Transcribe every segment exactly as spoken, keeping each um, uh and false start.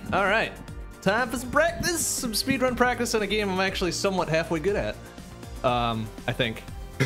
All right, time for some practice, some speedrun practice on a game I'm actually somewhat halfway good at. Um, I think.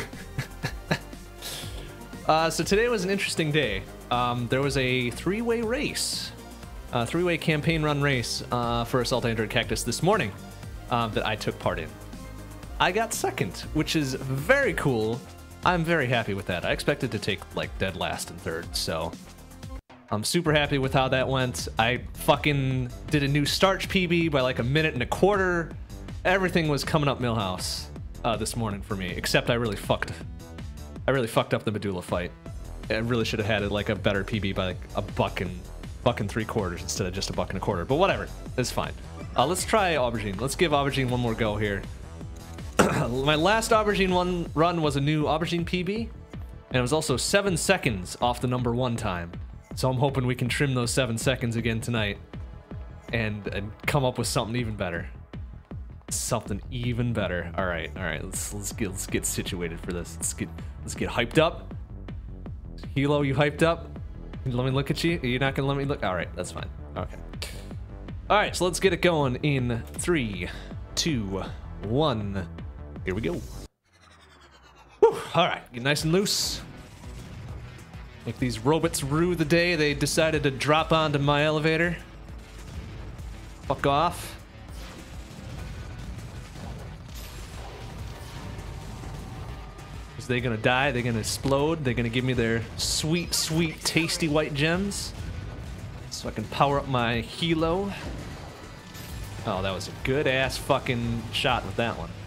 uh, so today was an interesting day. Um, there was a three-way race, a three-way campaign run race uh, for Assault Android Cactus this morning um, that I took part in. I got second, which is very cool. I'm very happy with that. I expected to take like dead last and third, so I'm super happy with how that went. I fucking did a new Starch P B by like a minute and a quarter. Everything was coming up Millhouse uh, this morning for me, except I really fucked. I really fucked up the Medulla fight. I really should have had it like a better P B by like a buck and buck and three quarters instead of just a buck and a quarter. But whatever, it's fine. Uh, let's try Aubergine. Let's give Aubergine one more go here. My last Aubergine one run was a new Aubergine P B, and it was also seven seconds off the number one time. So I'm hoping we can trim those seven seconds again tonight, and, and come up with something even better. Something even better. All right, all right. Let's let's get let's get situated for this. Let's get let's get hyped up. Hilo, you hyped up? Let me look at you. You're not gonna let me look. All right, that's fine. Okay. All right, so let's get it going in three, two, one. Here we go. Whew, all right, get nice and loose. Like these robots rue the day they decided to drop onto my elevator. Fuck off. Is they gonna die? They gonna explode? They gonna give me their sweet, sweet, tasty white gems? So I can power up my Hilo. Oh, that was a good ass fucking shot with that one.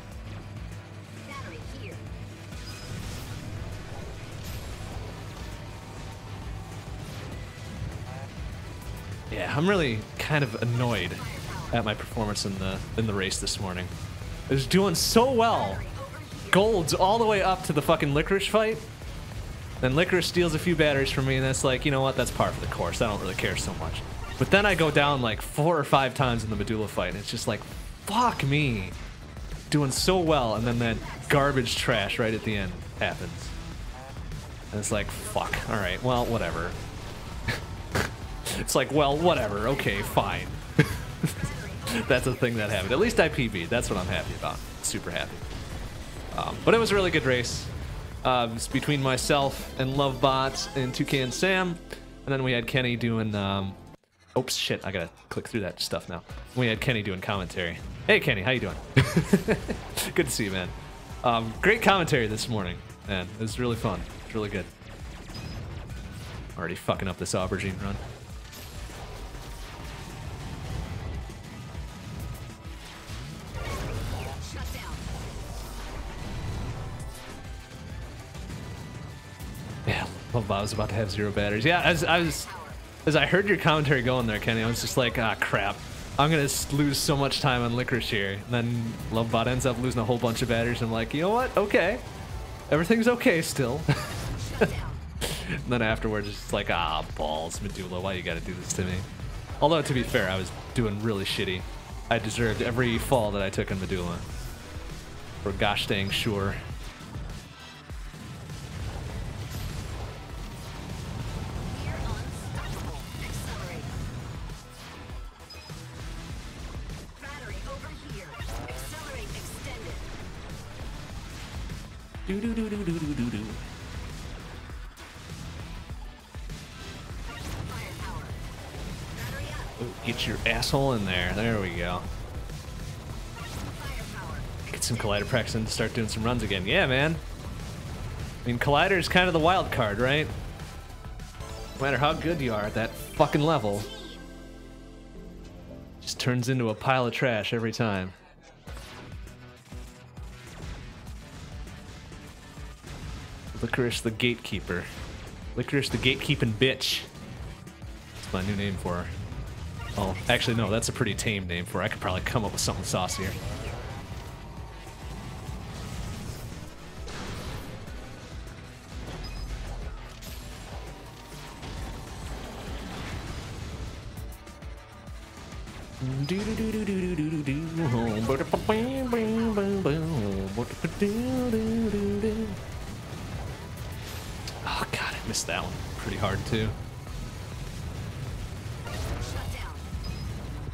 Yeah, I'm really kind of annoyed at my performance in the in the race this morning. I was doing so well. Golds all the way up to the fucking Licorice fight. Then Licorice steals a few batteries from me, and that's like, you know what? That's par for the course. I don't really care so much. But then I go down like four or five times in the Medulla fight, and it's just like, fuck me. Doing so well, and then that garbage trash right at the end happens. And it's like, fuck. All right, well, whatever. It's like, well, whatever. Okay, fine. That's a thing that happened. At least I P B'd. That's what I'm happy about. Super happy. Um, but it was a really good race. Uh, it's between myself and Lovebot and Toucan Sam. And then we had Kenny doing... Um, oops, shit. I gotta click through that stuff now. We had Kenny doing commentary. Hey, Kenny. How you doing? Good to see you, man. Um, great commentary this morning, man. It was really fun. It was really good. Already fucking up this Aubergine run. Yeah, well, I was about to have zero batteries. Yeah, as I was, as I heard your commentary going there, Kenny, I was just like, ah, crap. I'm gonna lose so much time on Licorice here. And then Lovebot ends up losing a whole bunch of batteries. I'm like, you know what? Okay, everything's okay still. And then afterwards, it's just like, ah, balls, Medulla, why you gotta do this to me? Although, to be fair, I was doing really shitty. I deserved every fall that I took in Medulla. For gosh dang sure. Do do do do do do do do. Oh, get your asshole in there. There we go. Get some Collider practice and start doing some runs again. Yeah, man. I mean, Collider is kind of the wild card, right? No matter how good you are at that fucking level, just turns into a pile of trash every time. Licorice the Gatekeeper. Licorice the Gatekeeping Bitch. That's my new name for her. Oh, actually, no, that's a pretty tame name for her. I could probably come up with something saucier. Oh god, I missed that one pretty hard too.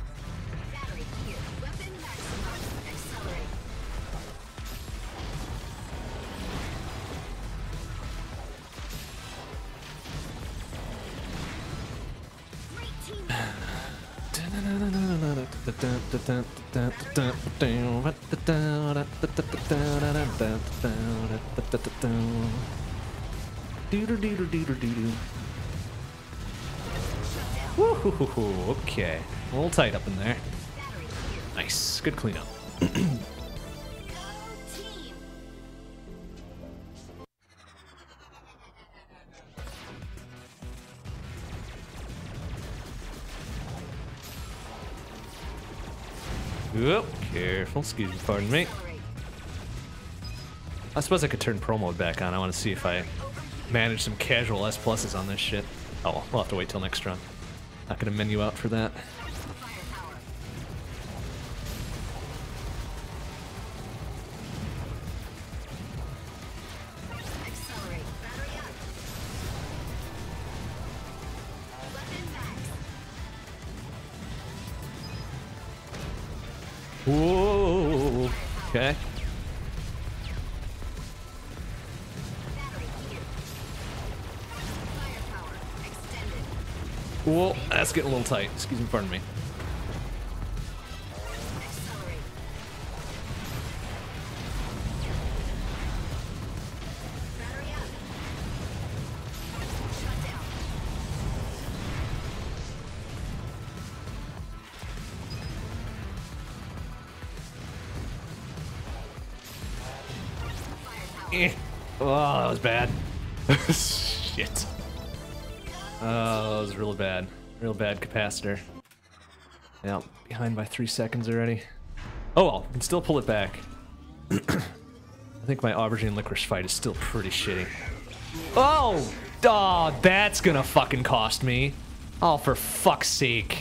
Woo-hoo-hoo-hoo. Okay, a little tight up in there. Nice, good cleanup. Whoop, careful, excuse me, pardon me. I suppose I could turn pro mode back on. I want to see if I manage some casual S pluses on this shit. Oh, well, we'll have to wait till next run. Not gonna menu out for that. Whoa, okay. Whoa, that's getting a little tight. Excuse me, pardon me. Eh. Oh, that was bad. Shit. Oh, that was real bad. Real bad capacitor. Yeah, behind by three seconds already. Oh well, can still pull it back. I think my aubergine licorice fight is still pretty shitty. Oh! Oh, that's gonna fucking cost me. Oh, for fuck's sake.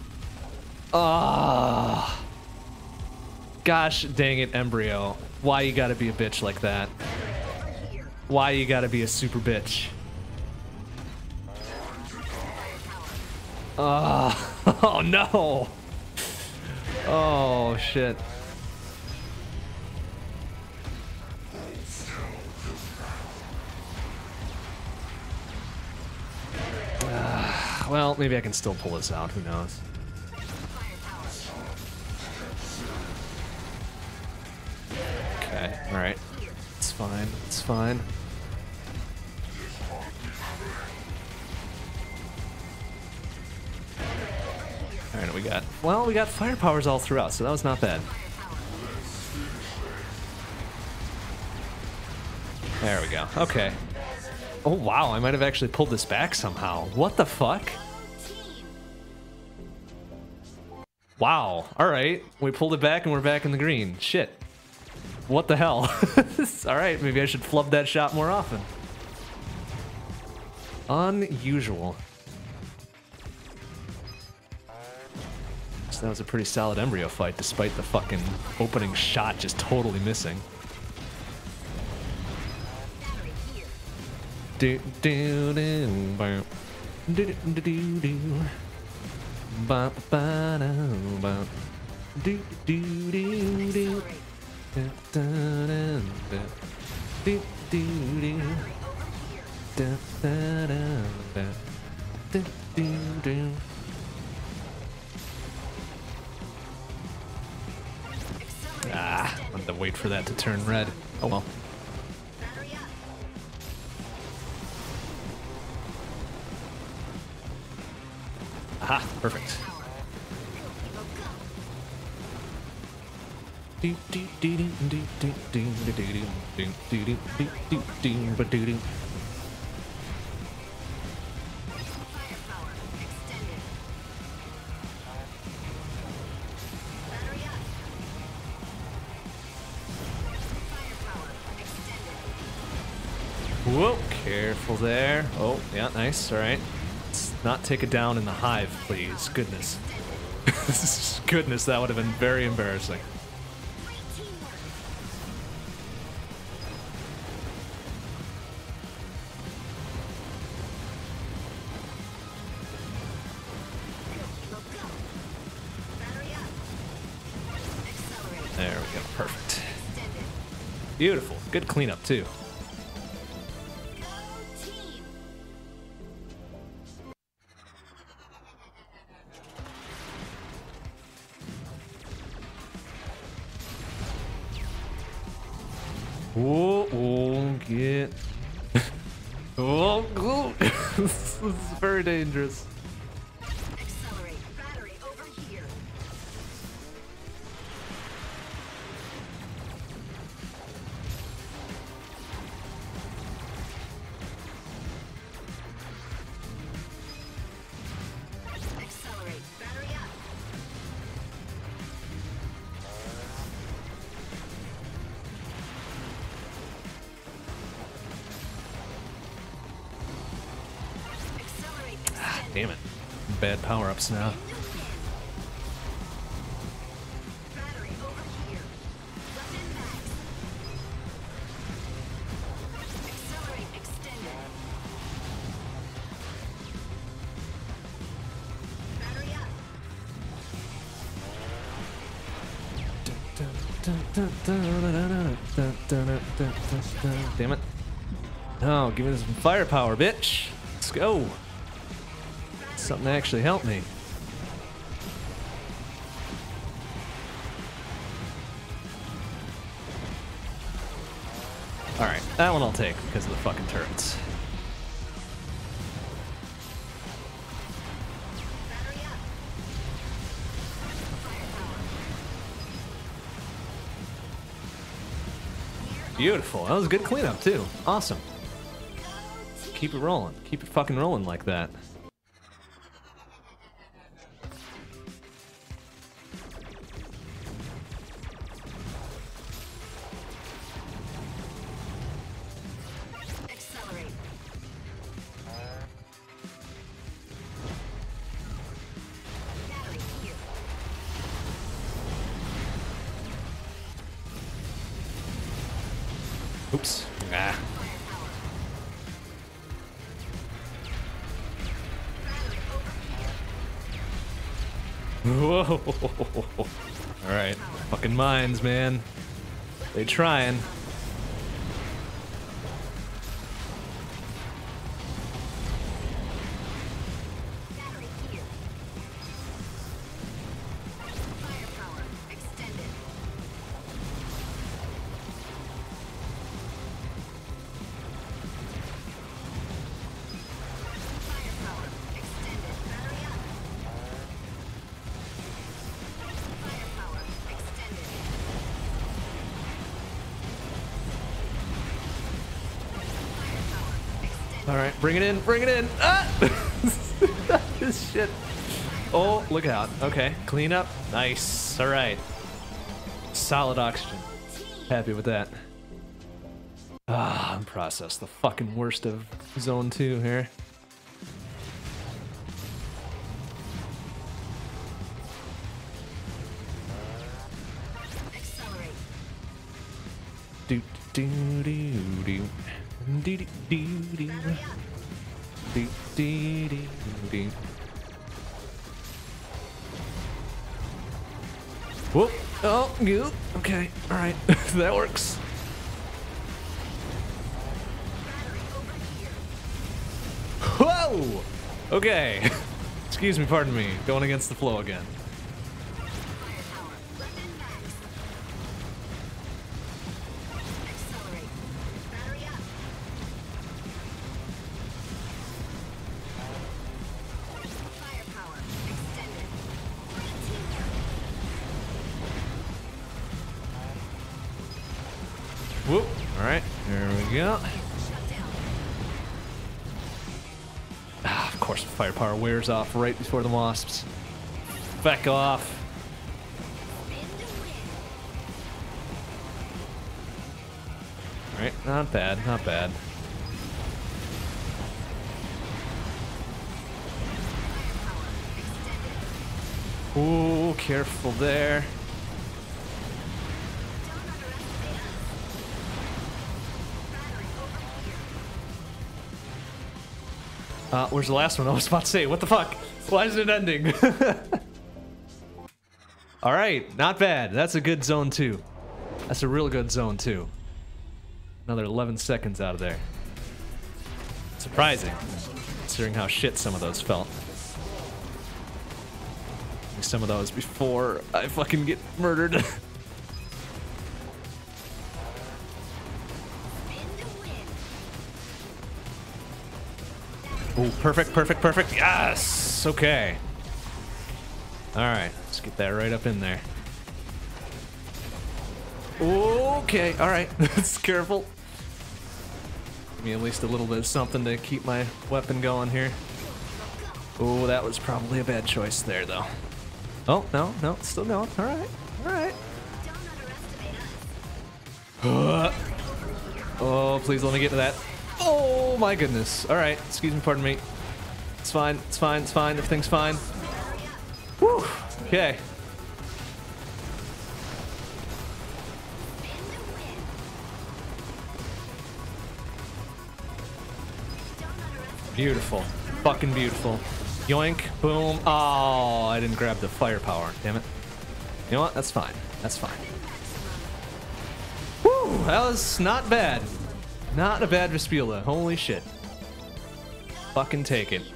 Ah. Oh. Gosh dang it, Embryo. Why you gotta be a bitch like that? Why you gotta be a super bitch? Uh, oh no! Oh shit. Uh, well, maybe I can still pull this out, who knows? Okay, alright. It's fine, it's fine. Alright, we got, well, we got firepowers all throughout, so that was not bad. There we go, okay. Oh wow, I might have actually pulled this back somehow. What the fuck? Wow, alright. We pulled it back and we're back in the green. Shit. What the hell? Alright, maybe I should flub that shot more often. Unusual. So that was a pretty solid embryo fight, despite the fucking opening shot just totally missing. Do do do do do do do do ba ba da ba do do do do da da da do do do da da da da do do do. Ah, I had to wait for that to turn red. Oh well. Aha, perfect. Whoa, careful there. Oh, yeah, nice, all right. Let's not take it down in the hive, please. Goodness. Goodness, that would have been very embarrassing. There we go, perfect. Beautiful, good cleanup too. Oh, oh, get. Oh, oh. This is very dangerous. Accelerate. Battery over here. Accelerate. Battery up. Accelerate. Extend. Damn it. Bad power-ups now. Battery over here. Weapon max. Accelerate. Extended. Battery up. Damn it. No, give me some firepower, bitch. Let's go. Something to actually help me. Alright, that one I'll take because of the fucking turrets. Battery up. Firepower. Beautiful. That was a good cleanup too. Awesome. Keep it rolling. Keep it fucking rolling like that. Accelerate. Battery here. Oops. Ah. Firepower. Battery over here. Whoa. Alright. Fucking mines, man. They trying. Battery here. Firepower extended. Firepower extended. Battery up. Firepower extended. Firepower extended. Alright, bring it in, bring it in. Ah! This shit. Oh, look out. Okay, clean up. Nice. Alright. Solid oxygen. Happy with that. Ah, unprocessed. The fucking worst of zone two here. Accelerate. Do do do do do do do do Battery up. do do do do. Whoop! Oh, you. Okay, all right, that works. Battery over here. Whoa! Okay. Excuse me, pardon me. Going against the flow again. Firepower. Weapon max. Accelerate. Battery up. Firepower extended. Whoop! All right, there we go. Shut down. Ah, of course, firepower wears off right before the wasps. Back off. Spin to win. All right, not bad, not bad. Firepower extended. Ooh, careful there. Don't underestimate us. Battery over here. Uh, where's the last one? I was about to say, what the fuck? Why is it ending? All right, not bad. That's a good zone two. That's a real good zone two. Another eleven seconds out of there. Surprising, considering how shit some of those felt. Some of those before I fucking get murdered. Oh, perfect, perfect, perfect. Yes! Okay. Alright, let's get that right up in there. Okay, alright. Let's careful. Give me at least a little bit of something to keep my weapon going here. Oh, that was probably a bad choice there, though. Oh, no, no, it's still going. Alright, alright. Uh, oh, please let me get to that. Oh, my goodness. Alright, excuse me, pardon me. It's fine, it's fine, it's fine. Everything's fine. Whew, okay. Beautiful. Fucking beautiful. Yoink. Boom. Oh, I didn't grab the firepower. Damn it. You know what? That's fine. That's fine. Whew. That was not bad. Not a bad Vespula. Holy shit. Fucking take it.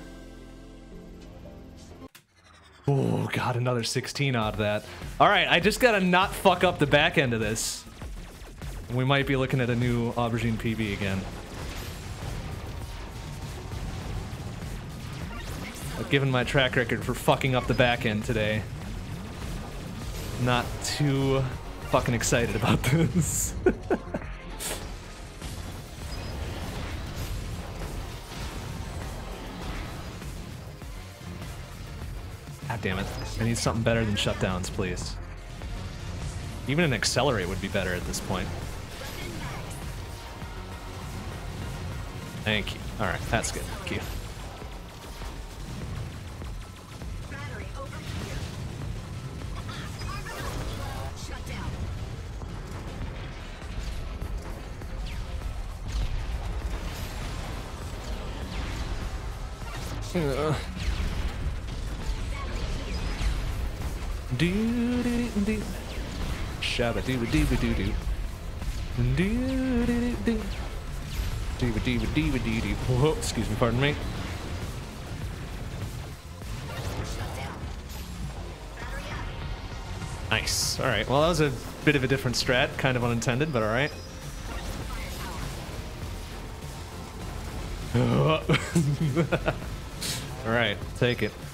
Oh, God. Another sixteen out of that. All right. I just got to not fuck up the back end of this. We might be looking at a new Aubergine P B again. Given my track record for fucking up the back end today, not too fucking excited about this. God damn it. I need something better than shutdowns, please. Even an accelerate would be better at this point. Thank you. Alright, that's good. Thank you. Uh. Do do do shabba doo doo doo doo doo do do do do do do do do. Whoa, excuse me, pardon me. Nice. All right. Well, that was a bit of a different strat, kind of unintended, but all right. All right, take it.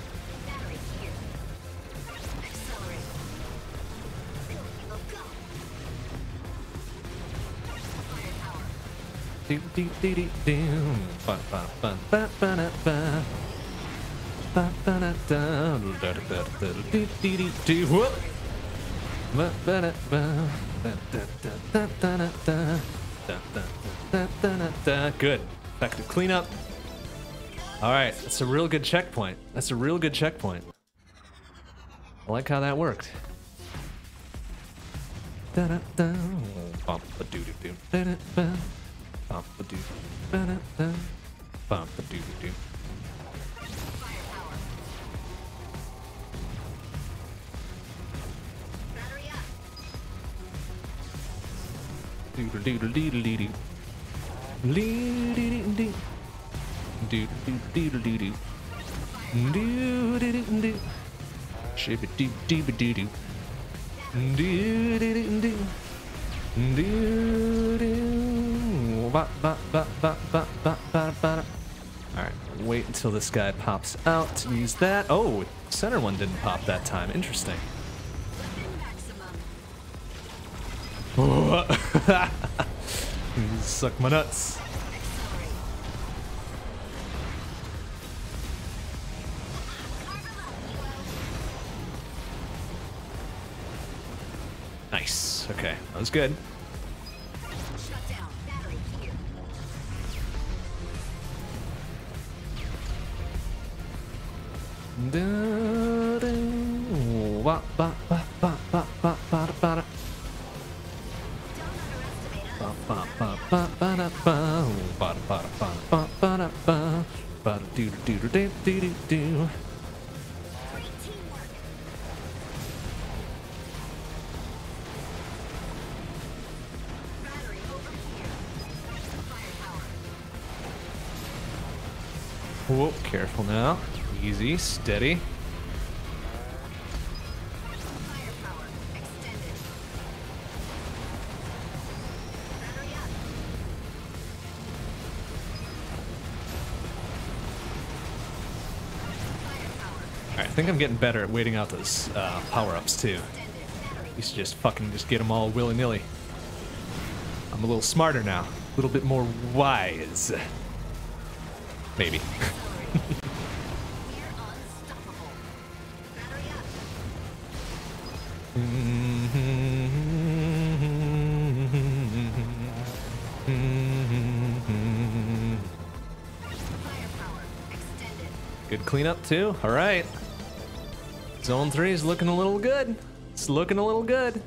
Do do do do do. Ba ba ba ba ba da ba. Ba ba da da. Da da da da do do do do. Whoop. Ba ba da ba. Da da da da da da. Da da da da da da. Good. Effective cleanup. All right, that's a real good checkpoint. That's a real good checkpoint. I like how that worked. Da da da. Bump a doo doo doo. Da da da. Bump a doo. Da da da. Bump a doo doo doo. Doodle doodle doodle doodle. Doodle doodle. Do do do do do do do do do do shibba do do do do do do do do do ba ba ba ba ba ba ba ba. All right, wait until this guy pops out to use that. Oh, center one didn't pop that time. Interesting. Suck my nuts. Nice. Okay, that was good. Shutdown. Battery here. Da, da, ba, ba, ba, ba, ba, ba, ba, ba, da. Ba, ba, ba, ba, ba, da, ba, ba, ba, ba, ba, ba, da, ba, ba, do, do, do, do, do, do, do. Great teamwork. Battery over here. Firepower. Whoa, careful now. Easy, steady. Firepower extended. Battery up. Alright, I think I'm getting better at waiting out those uh, power-ups too. Used to just fucking just get them all willy-nilly. I'm a little smarter now. A little bit more wise. Maybe. Good cleanup too. All right. Zone three is looking a little good. It's looking a little good.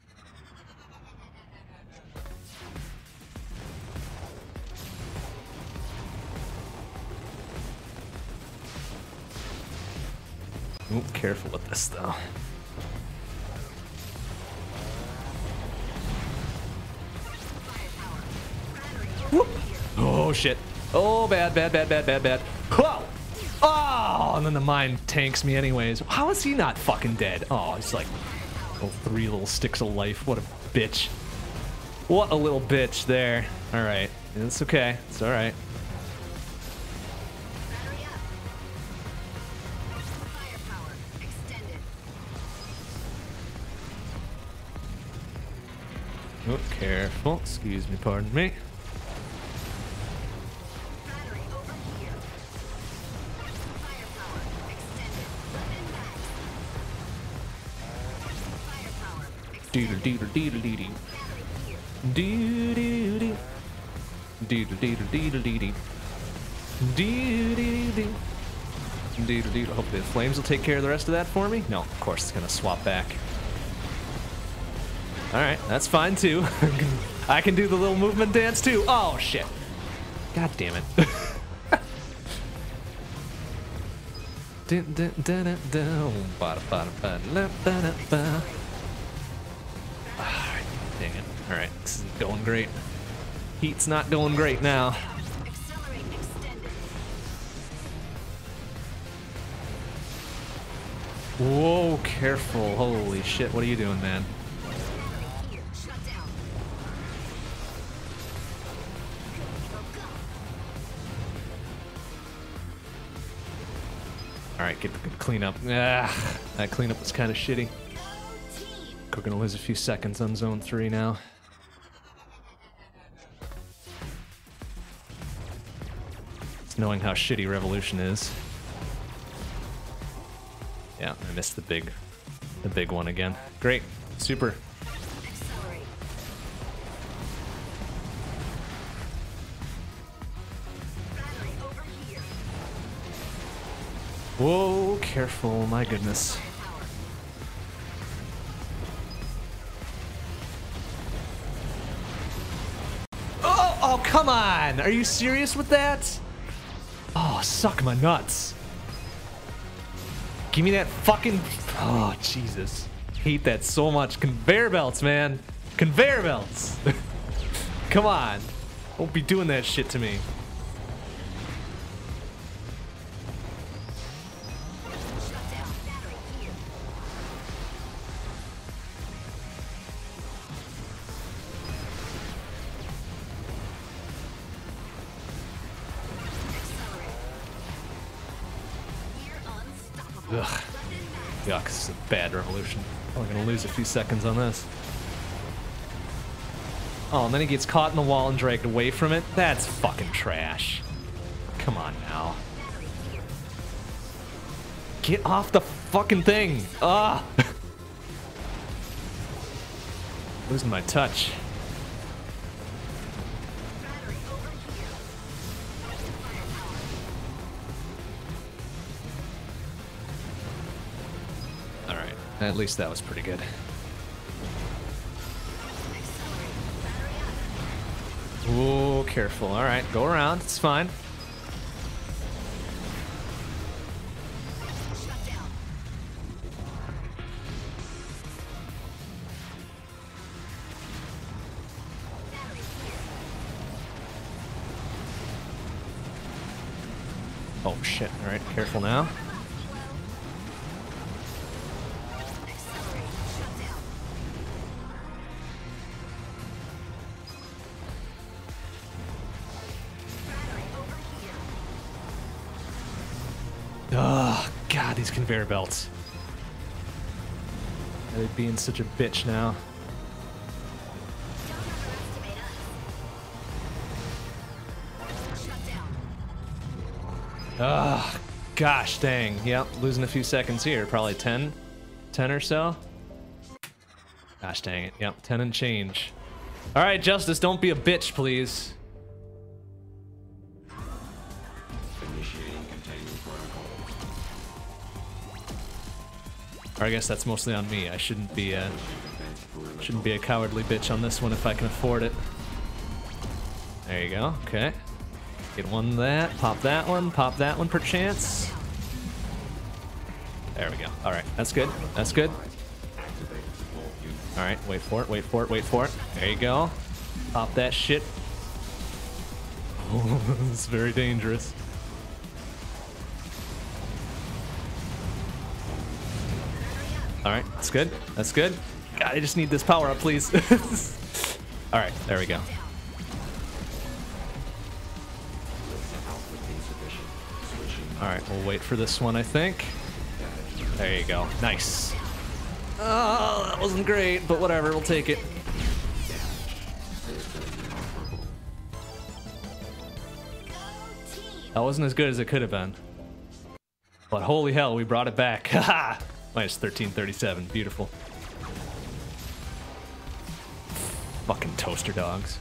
Ooh, careful with this though. Whoop. Oh shit. Oh, bad, bad, bad, bad, bad, bad. Whoa! Oh, and then the mine tanks me anyways. How is he not fucking dead? Oh, he's like oh, three little sticks of life. What a bitch. What a little bitch there. All right. It's okay. It's all right. Oh, careful. Excuse me, pardon me. Doodle doodle doodle doodle. Doodle doodle. Doodle doodle doodle doodle. Doodle doodle. Doodle doodle. Hope the flames will take care of the rest of that for me. No, of course it's gonna swap back. Alright, that's fine too. I can do the little movement dance too. Oh shit. God damn it. Alright, dang it. Alright, this isn't going great. Heat's not going great now. Whoa, careful. Holy shit, what are you doing, man? Alright, get the good cleanup. Ah, that cleanup was kind of shitty. We're gonna lose a few seconds on zone three now. It's knowing how shitty Revolution is. Yeah, I missed the big, the big one again. Great, super. Whoa, careful, my goodness. Oh, oh, come on! Are you serious with that? Oh, suck my nuts. Give me that fucking... Oh, Jesus. Hate that so much. Conveyor belts, man. Conveyor belts. Come on. Don't be doing that shit to me. Ugh. Yuck, this is a bad Revolution. I'm gonna lose a few seconds on this. Oh, and then he gets caught in the wall and dragged away from it? That's fucking trash. Come on now. Get off the fucking thing! Ah! Losing my touch. At least that was pretty good. Whoa, careful. All right, go around. It's fine. Oh, shit. All right, careful now. God, these conveyor belts. They're being such a bitch now. Don't underestimate us. Shut down. Ugh, gosh dang. Yep, losing a few seconds here. Probably ten, ten or so. Gosh dang it. Yep, ten and change. All right, Justice, don't be a bitch, please. Initiating containment protocol. Or I guess that's mostly on me. I shouldn't be a shouldn't be a cowardly bitch on this one if I can afford it. There you go. Okay. Get one of that. Pop that one. Pop that one, perchance. There we go. All right, that's good. That's good. All right, wait for it. Wait for it. Wait for it. There you go. Pop that shit. Oh, this is very dangerous. All right, that's good. That's good. God, I just need this power up, please. All right, there we go. All right, we'll wait for this one, I think. There you go. Nice. Oh, that wasn't great, but whatever, we'll take it. That wasn't as good as it could have been. But holy hell, we brought it back. Haha! Minus thirteen thirty-seven. Beautiful. Fucking toaster dogs.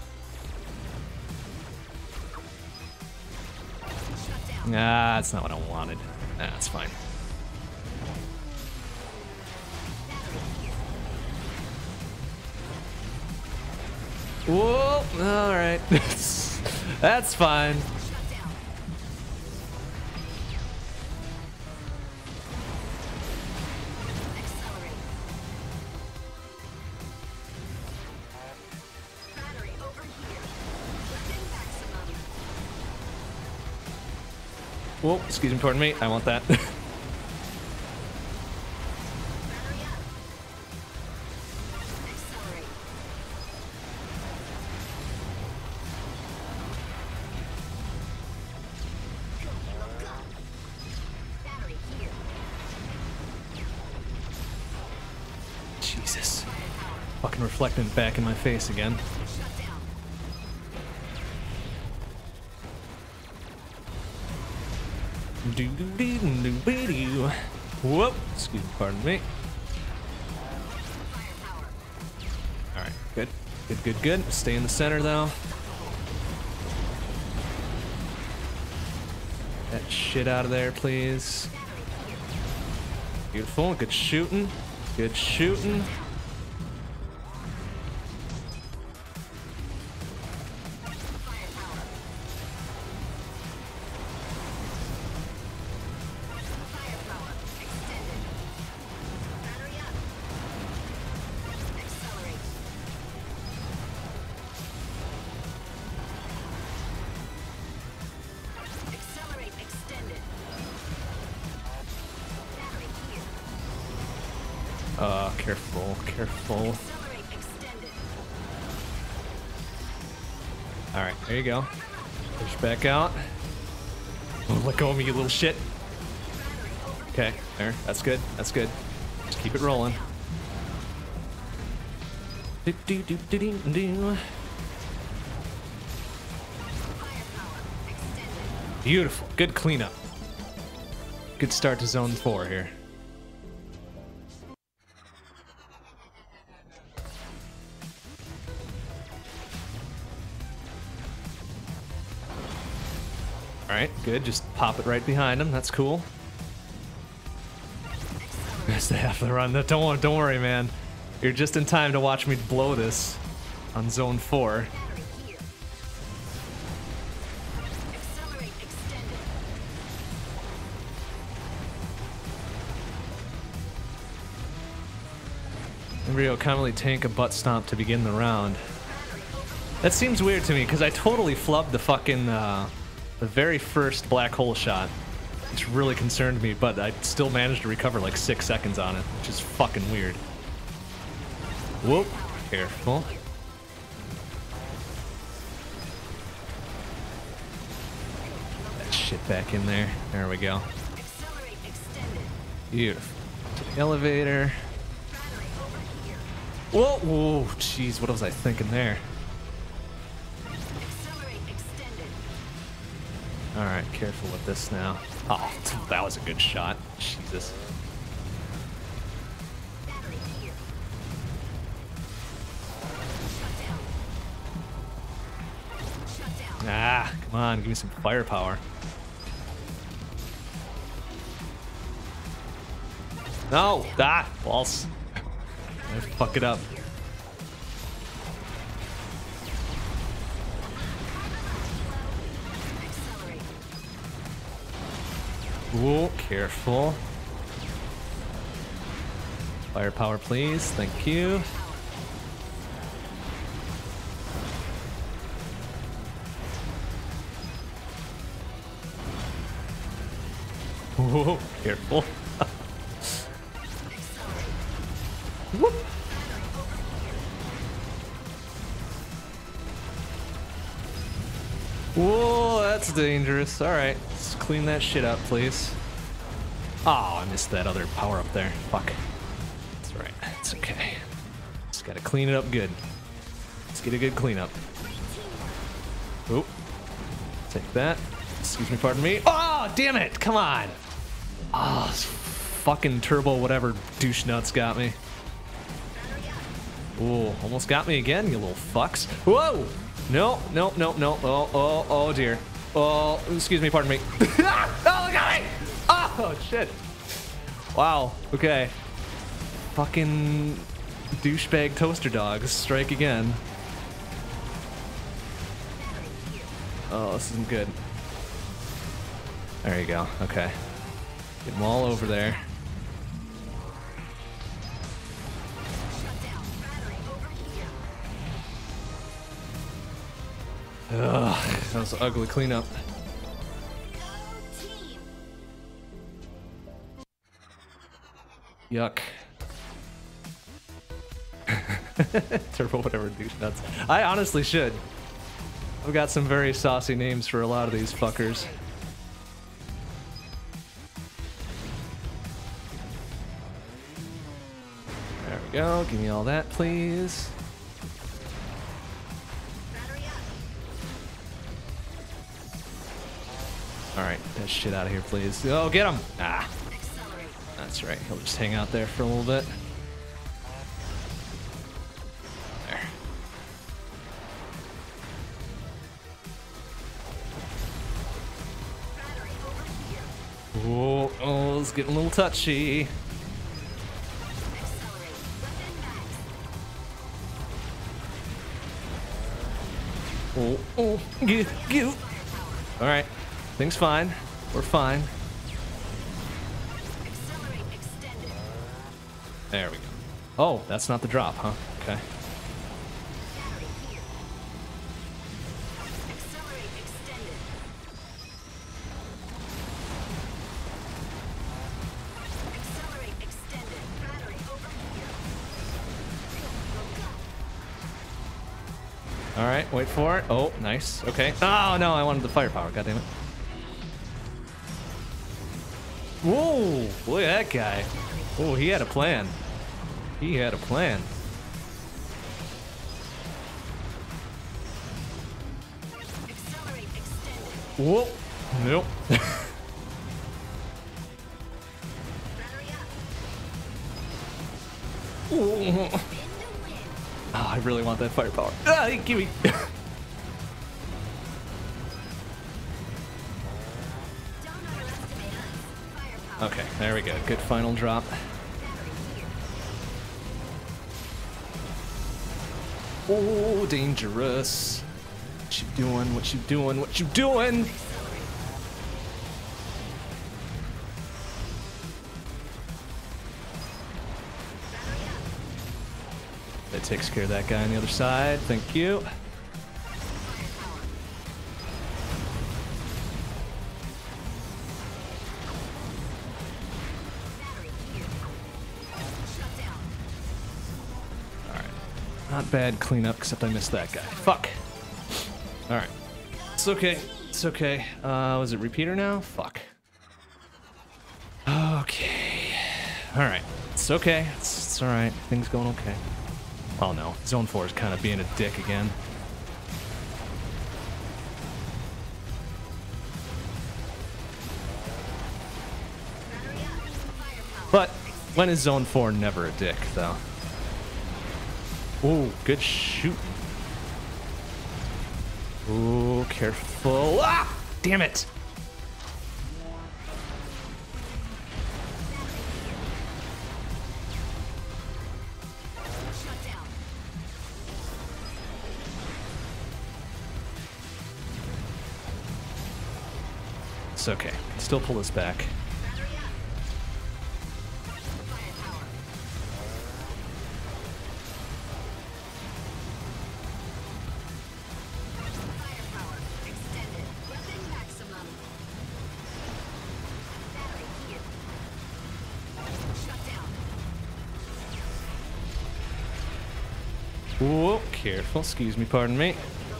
Nah, that's not what I wanted. Nah, that's fine. Whoa! Alright. That's fine. Whoa, excuse me, pardon me. I want that. Jesus. Fucking reflecting back in my face again. Do do do do do do. Whoop! Excuse me, pardon me. All right, good, good, good, good. Stay in the center though. That shit out of there, please. Beautiful. Good shooting. Good shooting. Uh, careful, careful. Alright, there you go. Push back out. Oh, let go of me, you little shit. Okay, there. That's good. That's good. Just keep it rolling. Do, do, do, do, do, do. Beautiful. Good cleanup. Good start to zone four here. Alright, good. Just pop it right behind him. That's cool. That's the half of the run. Don't, don't worry, man. You're just in time to watch me blow this on zone four. Embryo commonly tank a butt stomp to begin the round. That seems weird to me because I totally flubbed the fucking uh, the very first black hole shot, which really concerned me, but I still managed to recover like six seconds on it, which is fucking weird. Whoop, careful. That shit back in there. There we go. Beautiful. To the elevator. Whoa, whoa, jeez, what was I thinking there? All right, careful with this now. Oh, that was a good shot. Jesus. Ah, come on, give me some firepower. No, ah, false. I fuck it up. Ooh, careful. Firepower, please. Thank you. Ooh, careful. Whoop. Whoa, that's dangerous. All right, let's clean that shit up, please. Oh, I missed that other power up there. Fuck. That's all right. It's okay. Just gotta clean it up good. Let's get a good cleanup. Oop. Take that. Excuse me, pardon me. Oh, damn it! Come on. Oh, this fucking turbo whatever douche nuts got me. Ooh, almost got me again, you little fucks. Whoa! No, no, no, no. Oh, oh, oh dear. Oh, excuse me, pardon me. Oh, look at me! Oh, shit. Wow, okay. Fucking douchebag toaster dogs strike again. Oh, this isn't good. There you go, okay. Get them all over there. Ugh, that was an ugly cleanup. Yuck. Turbo whatever douche nuts. I honestly should. I've got some very saucy names for a lot of these fuckers. There we go. Give me all that, please. All right, get that shit out of here, please. Oh, get him! Ah, that's right. He'll just hang out there for a little bit. There. Oh, oh, it's getting a little touchy. Oh, oh, get, get. All right. Thing's fine. We're fine. There we go. Oh, that's not the drop, huh? Okay. All right, wait for it. Oh, nice. Okay. Oh, no, I wanted the firepower. God damn it. Whoa, look at that guy. Oh, he had a plan. He had a plan. Whoa, nope. Oh, I really want that firepower. Ah, give me. Okay, there we go. Good final drop. Oh, dangerous. What you doing? What you doing? What you doing? That takes care of that guy on the other side. Thank you. Not bad cleanup, except I missed that guy. Fuck. Alright. It's okay. It's okay. Uh, was it repeater now? Fuck. Okay. All right. It's okay. It's, it's all right. Things going okay. Oh no, Zone four is kind of being a dick again. But when is Zone four never a dick, though? Ooh, good shoot. Ooh, careful. Ah! Damn it! It's okay. Still pull this back. Whoa, careful. Excuse me, pardon me.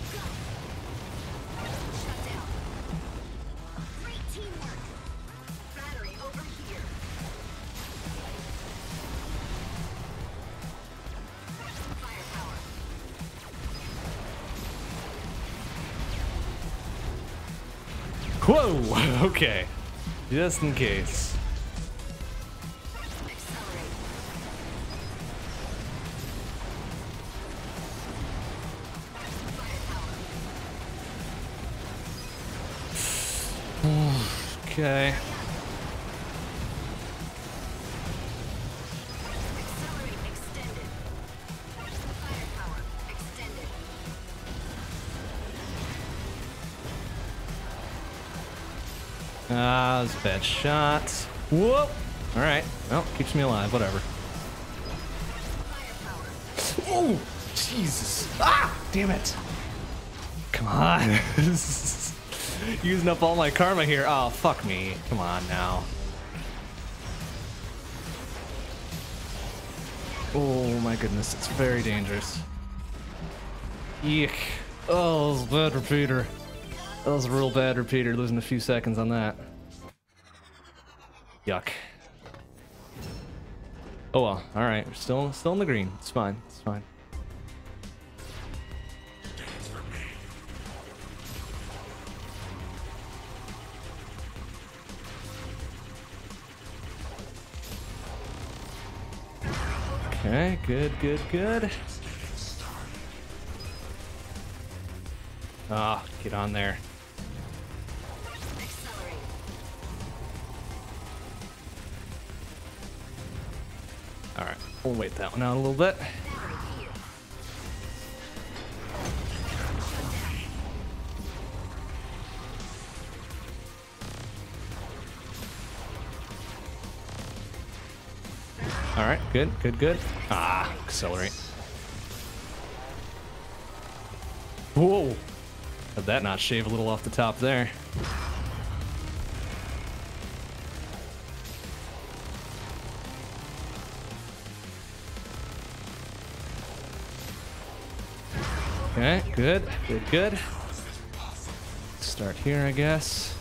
Whoa, okay. Just in case. Okay. Ah, that was a bad shot. Whoop! Alright. Well, keeps me alive, whatever. Oh! Jesus! Ah! Damn it! Come on. Using up all my karma here. Oh, fuck me. Come on now. Oh my goodness, it's very dangerous. Eek. Oh, that was a bad repeater. That was a real bad repeater, losing a few seconds on that. Yuck. Oh well, alright, we're still still in the green. It's fine, it's fine. Okay, good, good, good. Ah, oh, get on there. Alright, we'll wait that one out a little bit. Alright, good, good, good. Ah, accelerate. Whoa! Did that not shave a little off the top there? Okay, good, good, good. Start here, I guess.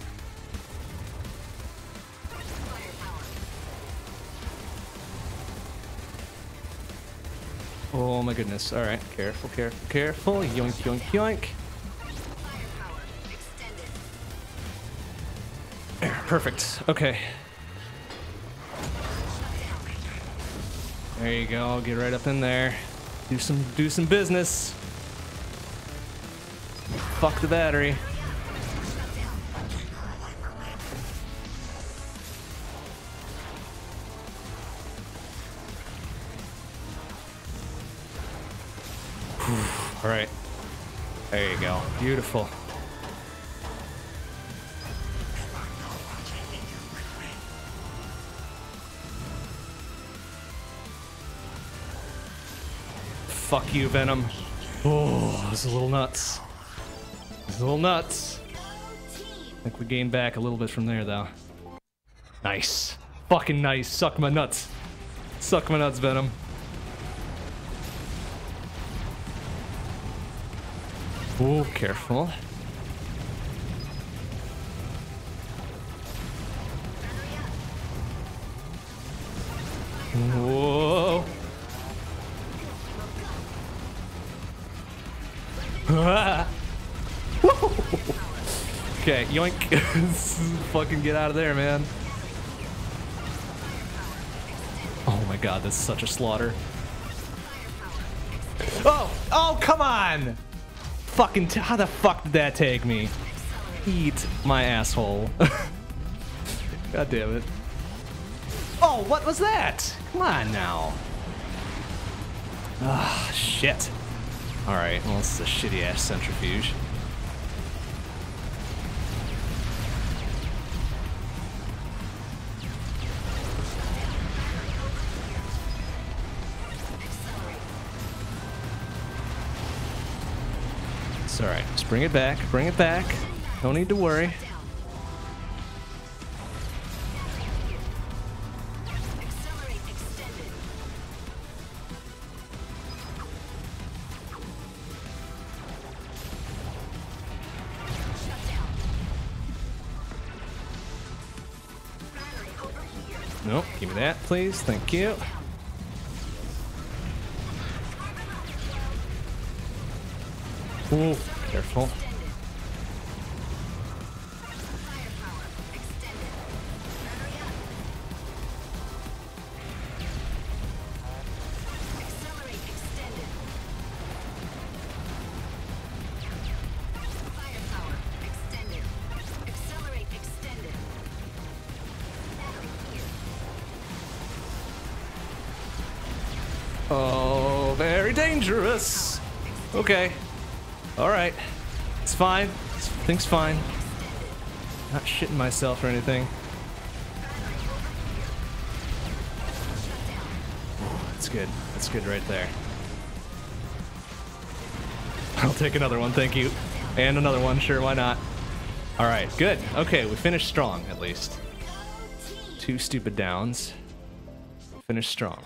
Oh my goodness. All right, careful, careful, careful. Yoink, yoink, yoink. There, perfect. Okay. There you go. Get right up in there. Do some, do some business. Fuck the battery. All right. There you go. Beautiful. Fuck you, Venom. Oh, it's a little nuts. It's a little nuts. I think we gained back a little bit from there, though. Nice. Fucking nice. Suck my nuts. Suck my nuts, Venom. Oh, careful. Whoa. Okay, yoink. Fucking get out of there, man. Oh my god, this is such a slaughter. Oh! Oh, come on! Fucking, t how the fuck did that take me? Eat my asshole. God damn it. Oh, what was that? Come on now. Ah, shit. Alright, well, this is a shitty ass centrifuge. It's alright. Just bring it back. Bring it back. No need to worry. Nope. Give me that, please. Thank you. Ooh, careful. Oh, very dangerous. Okay. All right. It's fine. Everything's fine. Not shitting myself or anything. Oh, that's good. That's good right there. I'll take another one, thank you. And another one, sure, why not? All right, good. Okay, we finished strong, at least. Two stupid downs. Finished strong.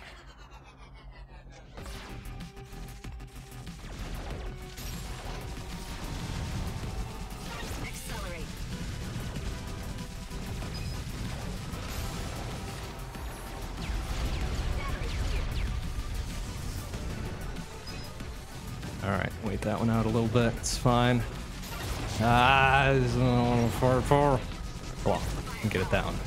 Alright, wait that one out a little bit. It's fine. Ah, this is uh, far, far. Come on, we can get it down.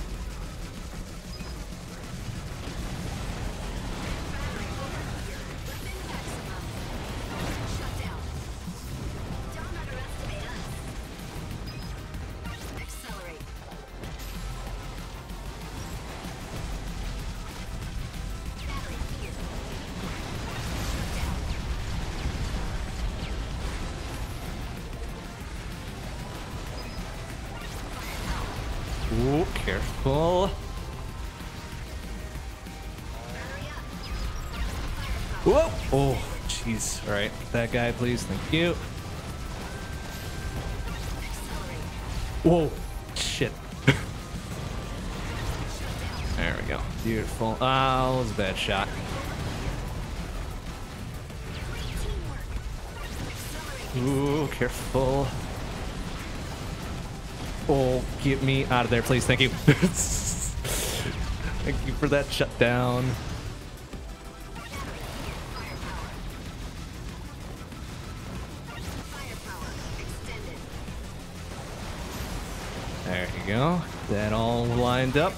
Ooh, careful. Whoa! Oh, jeez. All right, that guy, please. Thank you. Whoa! Shit. There we go. Beautiful. Oh, that was a bad shot. Ooh, careful. Oh, get me out of there, please. Thank you. Thank you for that shutdown. There you go. That all lined up.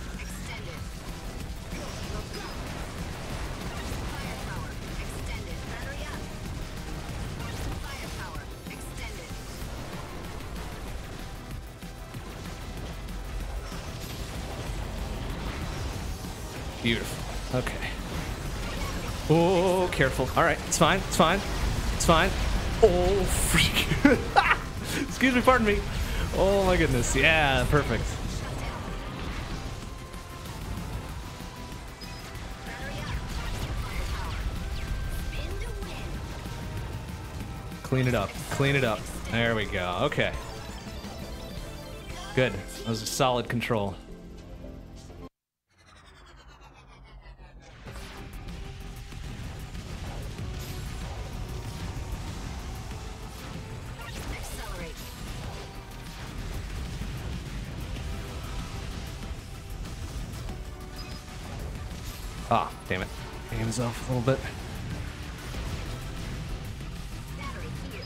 Beautiful. Okay. Oh, careful. All right, it's fine. It's fine. It's fine. Oh, freak. Excuse me. Pardon me. Oh my goodness. Yeah, perfect. Clean it up. Clean it up. There we go. Okay. Good. That was a solid control. Ah, damn it. Aim's off a little bit. Battery here.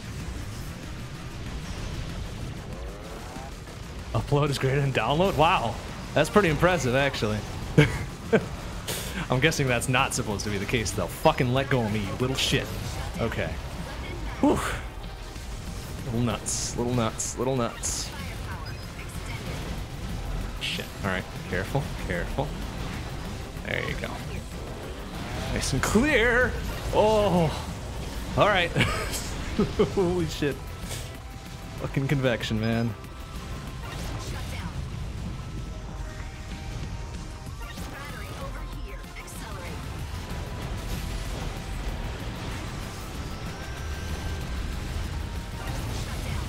Upload is greater than download? Wow. That's pretty impressive, actually. I'm guessing that's not supposed to be the case, though. Fucking let go of me, you little shit. Okay. Whew. Little nuts, little nuts, little nuts. Firepower extended. Shit. Alright, careful, careful. There you go. Nice and clear. Oh. Alright. Holy shit. Fucking convection, man. Shut down. Battery over here. Accelerate. Shut down.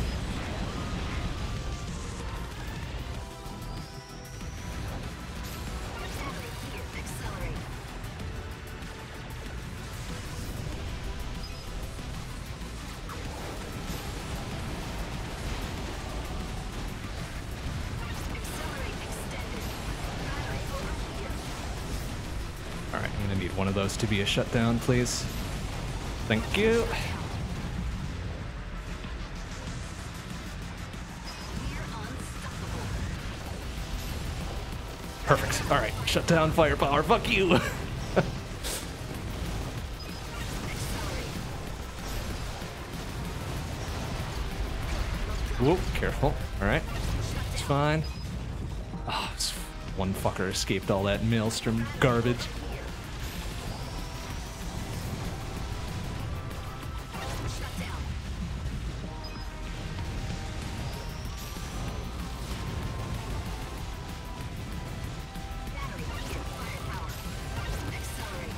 Battery here. Accelerate. Accelerate extended. Battery over here. Alright, I'm gonna need one of those to be a shutdown, please. Thank you. We're unstoppable. Perfect. Alright, shutdown firepower. Fuck you. Accelerate. Whoop, careful. Alright. It's fine. Oh, this one fucker escaped all that maelstrom garbage. Shut down. Battery here. Firepower. Accelerate.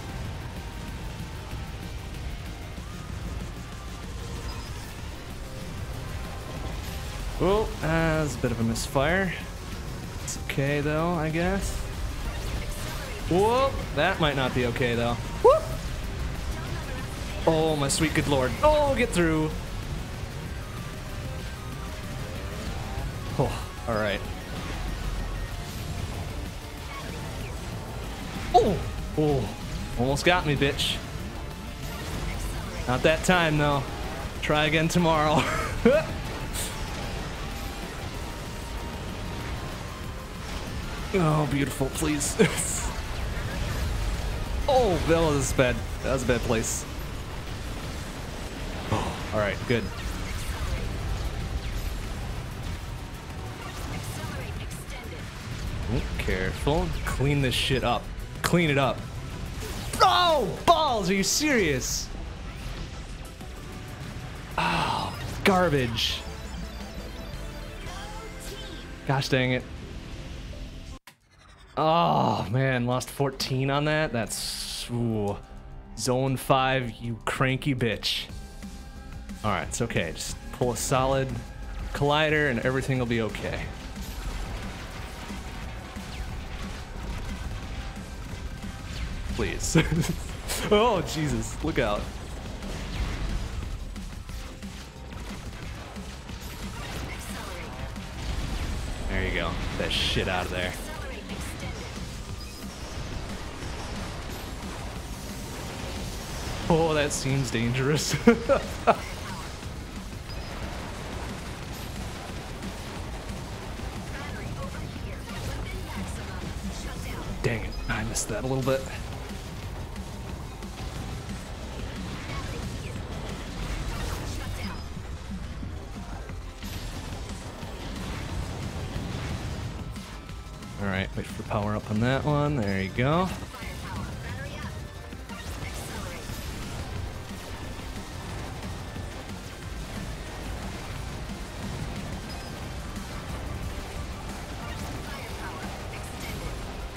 Oh, uh, that's a bit of a misfire. It's okay though, I guess. Whoop, that might not be okay though. Whoop. Oh, my sweet good lord. Oh, get through. Oh, all right. Oh, oh, almost got me, bitch. Not that time though. Try again tomorrow. Oh, beautiful, please. Oh, that was bad. That was a bad place. Oh, all right, good. Accelerate extended. Oh, careful. Clean this shit up. Clean it up. Oh, balls! Are you serious? Oh, garbage. Gosh dang it. Oh, man, lost fourteen on that? That's, ooh. Zone five, you cranky bitch. All right, it's okay. Just pull a solid collider and everything will be okay. Please. Oh, Jesus, look out. There you go. Get that shit out of there. Accelerate extended. Oh, that seems dangerous. Battery over here. Weapon maximum. Shut down. Dang it, I missed that a little bit. Battery here. Shut down. All right, wait for power up on that one. There you go. Firepower. Battery up. Accelerate. Firepower extended.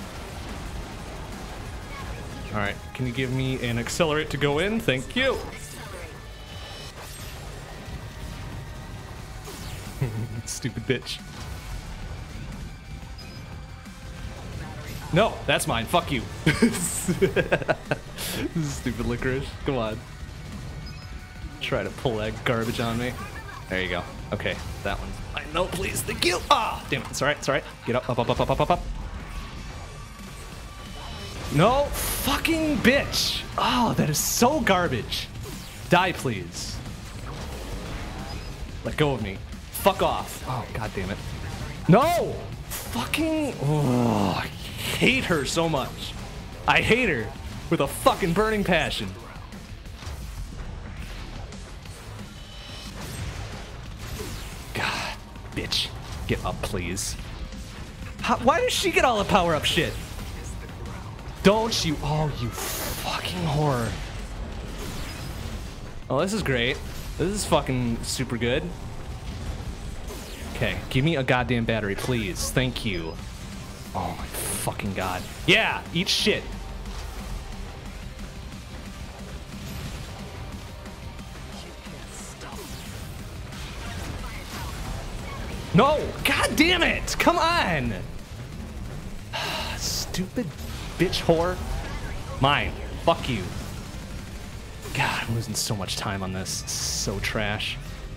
All right, can you give me an accelerate to go in? Thank you. Accelerate. Stupid bitch. No, that's mine. Fuck you. Stupid licorice. Come on. Try to pull that garbage on me. There you go. Okay, that one's mine. No, please. Thank you. Ah, damn it. It's all right. It's all right. Get up, up, up, up, up, up, up, up. No, fucking bitch. Oh, that is so garbage. Die, please. Let go of me. Fuck off. Oh, god damn it. No! Fucking... Oh, I hate her so much. I hate her with a fucking burning passion. God, bitch. Get up, please. How, why does she get all the power-up shit? Don't you... Oh, you fucking whore. Oh, this is great. This is fucking super good. Okay, give me a goddamn battery, please. Thank you. Oh my fucking god. Yeah, eat shit. No! God damn it! Come on! Stupid bitch whore. Mine. Fuck you. God, I'm losing so much time on this. It's so trash.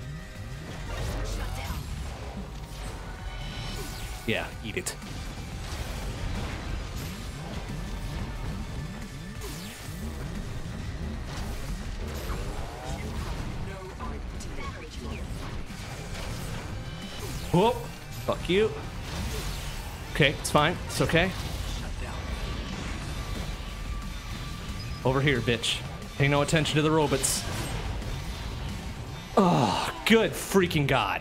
Yeah, eat it. Whoa! Fuck you. Okay, it's fine. It's okay. Over here, bitch. Pay no attention to the robots. Oh, good freaking god.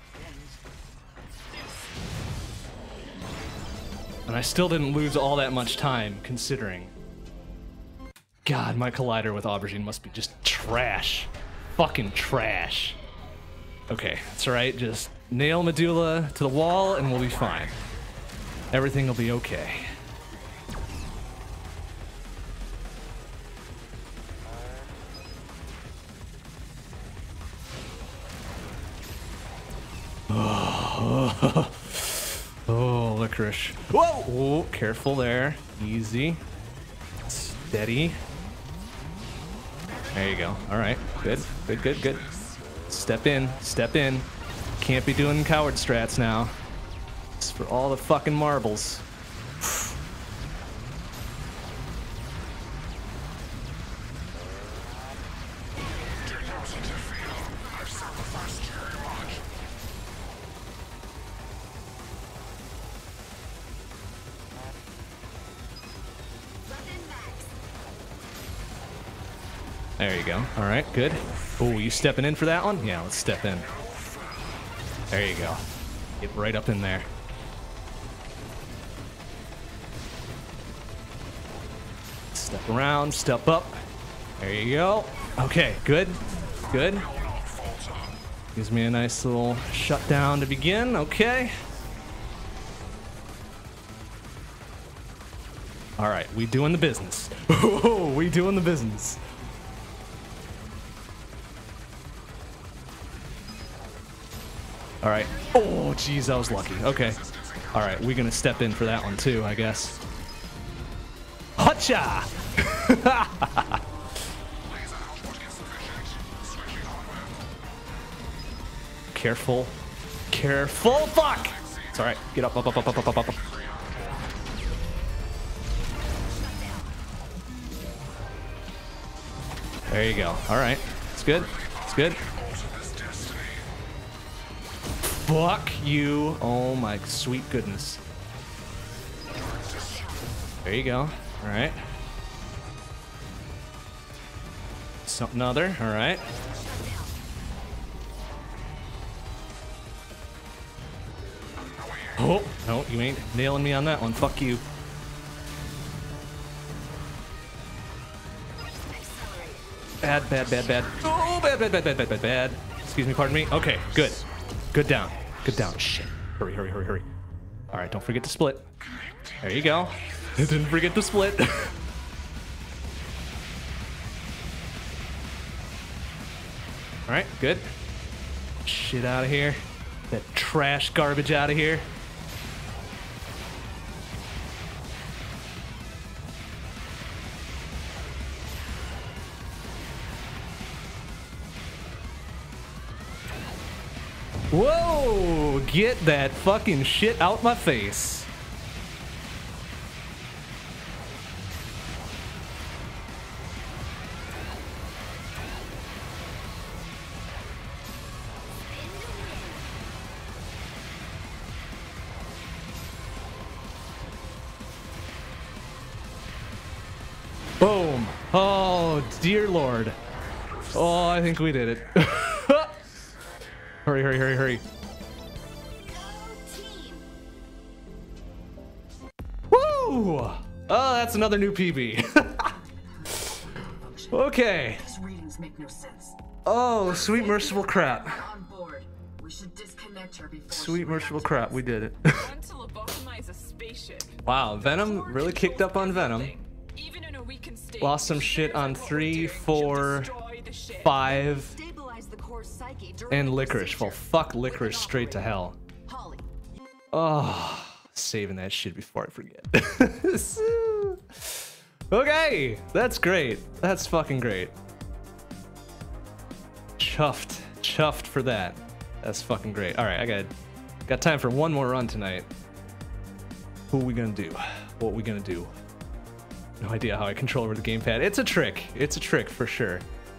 And I still didn't lose all that much time, considering. God, my collider with Aubergine must be just trash. Fucking trash. Okay, it's alright. Just nail Medulla to the wall and we'll be fine. Everything will be okay. Oh, oh, licorice. Whoa! Oh, careful there. Easy. Steady. There you go. All right. Good. Good, good, good. Step in. Step in. Can't be doing coward strats now. It's for all the fucking marbles. There you go. All right, good. Oh, you stepping in for that one? Yeah, let's step in. There you go. Get right up in there. Step around, step up. There you go. Okay, good. Good. Gives me a nice little shutdown to begin. Okay. All right, we doing the business. Oh, we doing the business. All right. Oh, geez, I was lucky. Okay. All right, we're gonna step in for that one too, I guess. Hotcha! Careful. Careful. Fuck! It's all right. Get up, up, up, up, up, up, up, up. There you go. All right. It's good. It's good. Fuck you. Oh my sweet goodness. There you go. All right. Something other. All right. Oh, no, you ain't nailing me on that one. Fuck you. Bad, bad, bad, bad. Oh, bad, bad, bad, bad, bad, bad, bad. Excuse me, pardon me. Okay, good. Good down. Good down. Shit. Hurry, hurry, hurry, hurry. All right, don't forget to split. There you go. Didn't forget to split. All right, good. Shit out of here. That trash garbage out of here. Whoa! Get that fucking shit out my face. Boom. Oh, dear Lord. Oh, I think we did it. Hurry, hurry, hurry, hurry. Woo! Oh, that's another new P B. Okay. These readings make no sense. Oh, sweet merciful crap. On board. We should disconnect her before Sweet merciful crap, we did it. Want to lobotomize a spaceship. Wow, Venom really kicked up on Venom. Even in a weakened state, Lost some shit on three, four, five, Stabilize the core psyche during and the Licorice. Well, procedure. fuck Licorice straight to hell. Holly, Oh, saving that shit before I forget. Okay, that's great. That's fucking great. Chuffed, chuffed for that. That's fucking great. All right, I got got time for one more run tonight. Who are we gonna do? What are we gonna do? No idea how I control over the gamepad. It's a trick. It's a trick for sure.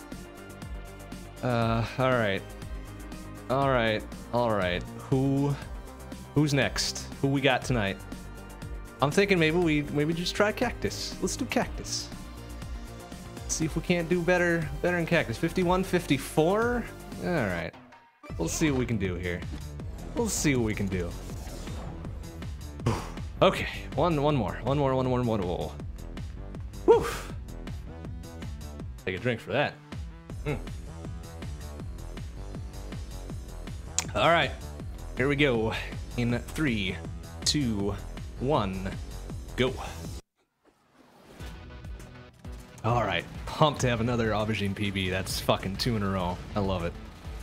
Uh, all right, all right, all right. Who, who's next? Who we got tonight? I'm thinking maybe we maybe just try Cactus. Let's do Cactus. See if we can't do better better in Cactus. fifty-one, fifty-four. All right. We'll see what we can do here. We'll see what we can do. Okay, one one more, one more, one more, one more. Whew. Take a drink for that. Mm. All right, here we go. In three, two, one, go. All right, pumped to have another Aubergine P B. That's fucking two in a row. I love it.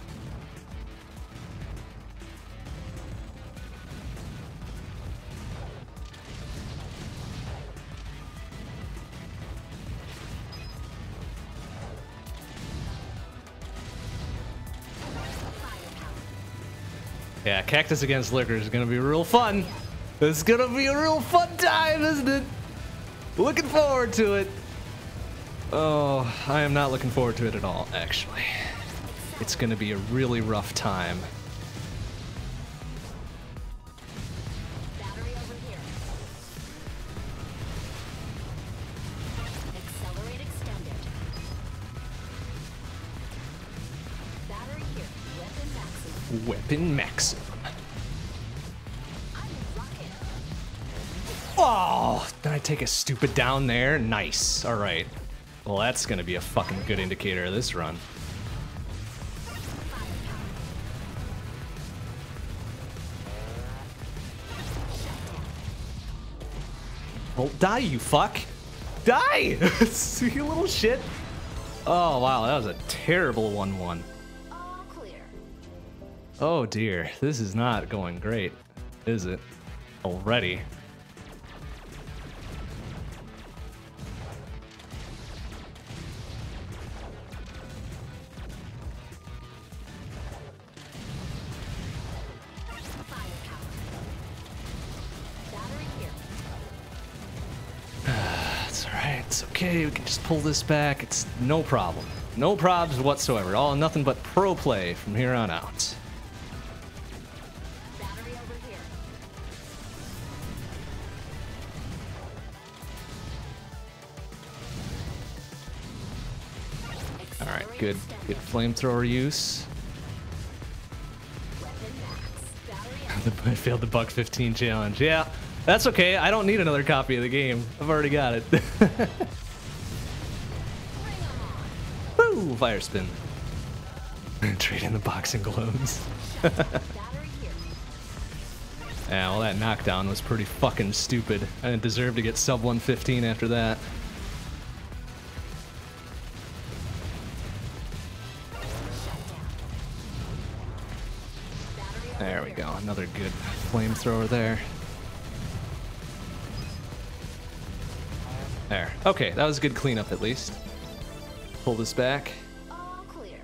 Yeah, Cactus against Liquor is gonna be real fun. It's gonna be a real fun time, isn't it? Looking forward to it. Oh, I am not looking forward to it at all, actually. It's gonna be a really rough time. battery over here. Accelerate extended. Battery here. Weapon maximum. Weapon maximum. I'm rocking. Oh, did I take a stupid down there? Nice. All right. Well, that's gonna be a fucking good indicator of this run. Well, die, you fuck. Die! You little shit. Oh, wow, that was a terrible one one. All clear. Oh dear, this is not going great, is it? Already. Firepower. Battery here. It's alright, it's okay, we can just pull this back, it's no problem. No probs whatsoever, all nothing but pro play from here on out. Battery over here. Alright, Accelerate good, extended. good flamethrower use. Weapon max. Battery I failed the buck fifteen challenge. Yeah, that's okay, I don't need another copy of the game. I've already got it. Woo, fire spin. Trade in the boxing gloves. battery here. Yeah, well, that knockdown was pretty fucking stupid. I didn't deserve to get sub one fifteen after that. There we go. Another good flamethrower there. There. Okay, that was a good cleanup at least. Pull this back. All clear.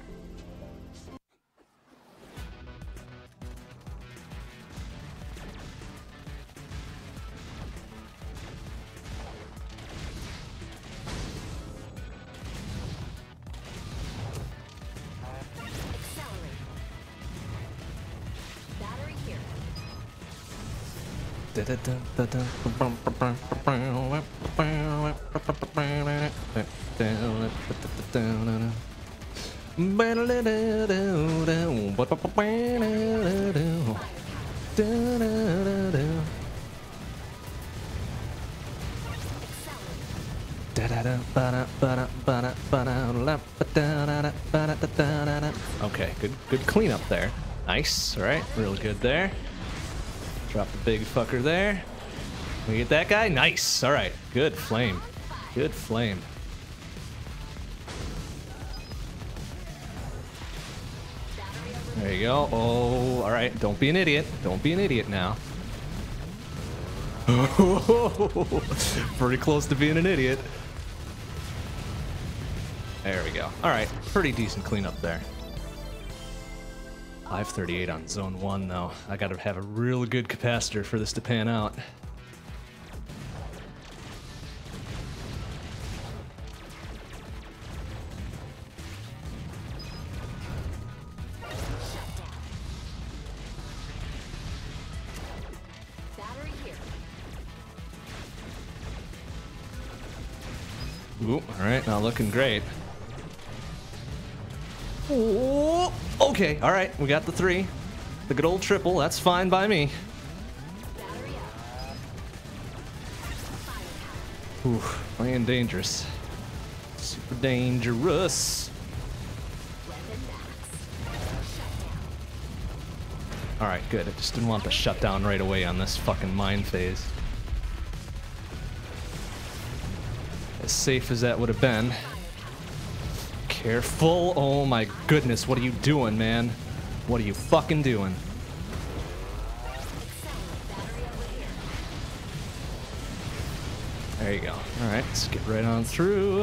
Accelerate. Battery here. Okay, good good cleanup there. Nice, all right, real good there. Drop the big fucker there. We get that guy? Nice, all right, good flame. Good flame. There you go. Oh, all right, don't be an idiot. Don't be an idiot now. Pretty close to being an idiot. There we go. All right, pretty decent cleanup there. five thirty-eight on zone one, though. I gotta have a real good capacitor for this to pan out. Ooh, all right, not looking great. Oh, okay, all right, we got the three. The good old triple, that's fine by me. Ooh, playing dangerous. Super dangerous. All right, good. I just didn't want the shutdown right away on this fucking mine phase. As safe as that would have been. Careful. Oh my goodness, what are you doing, man? What are you fucking doing? There you go. All right, let's get right on through.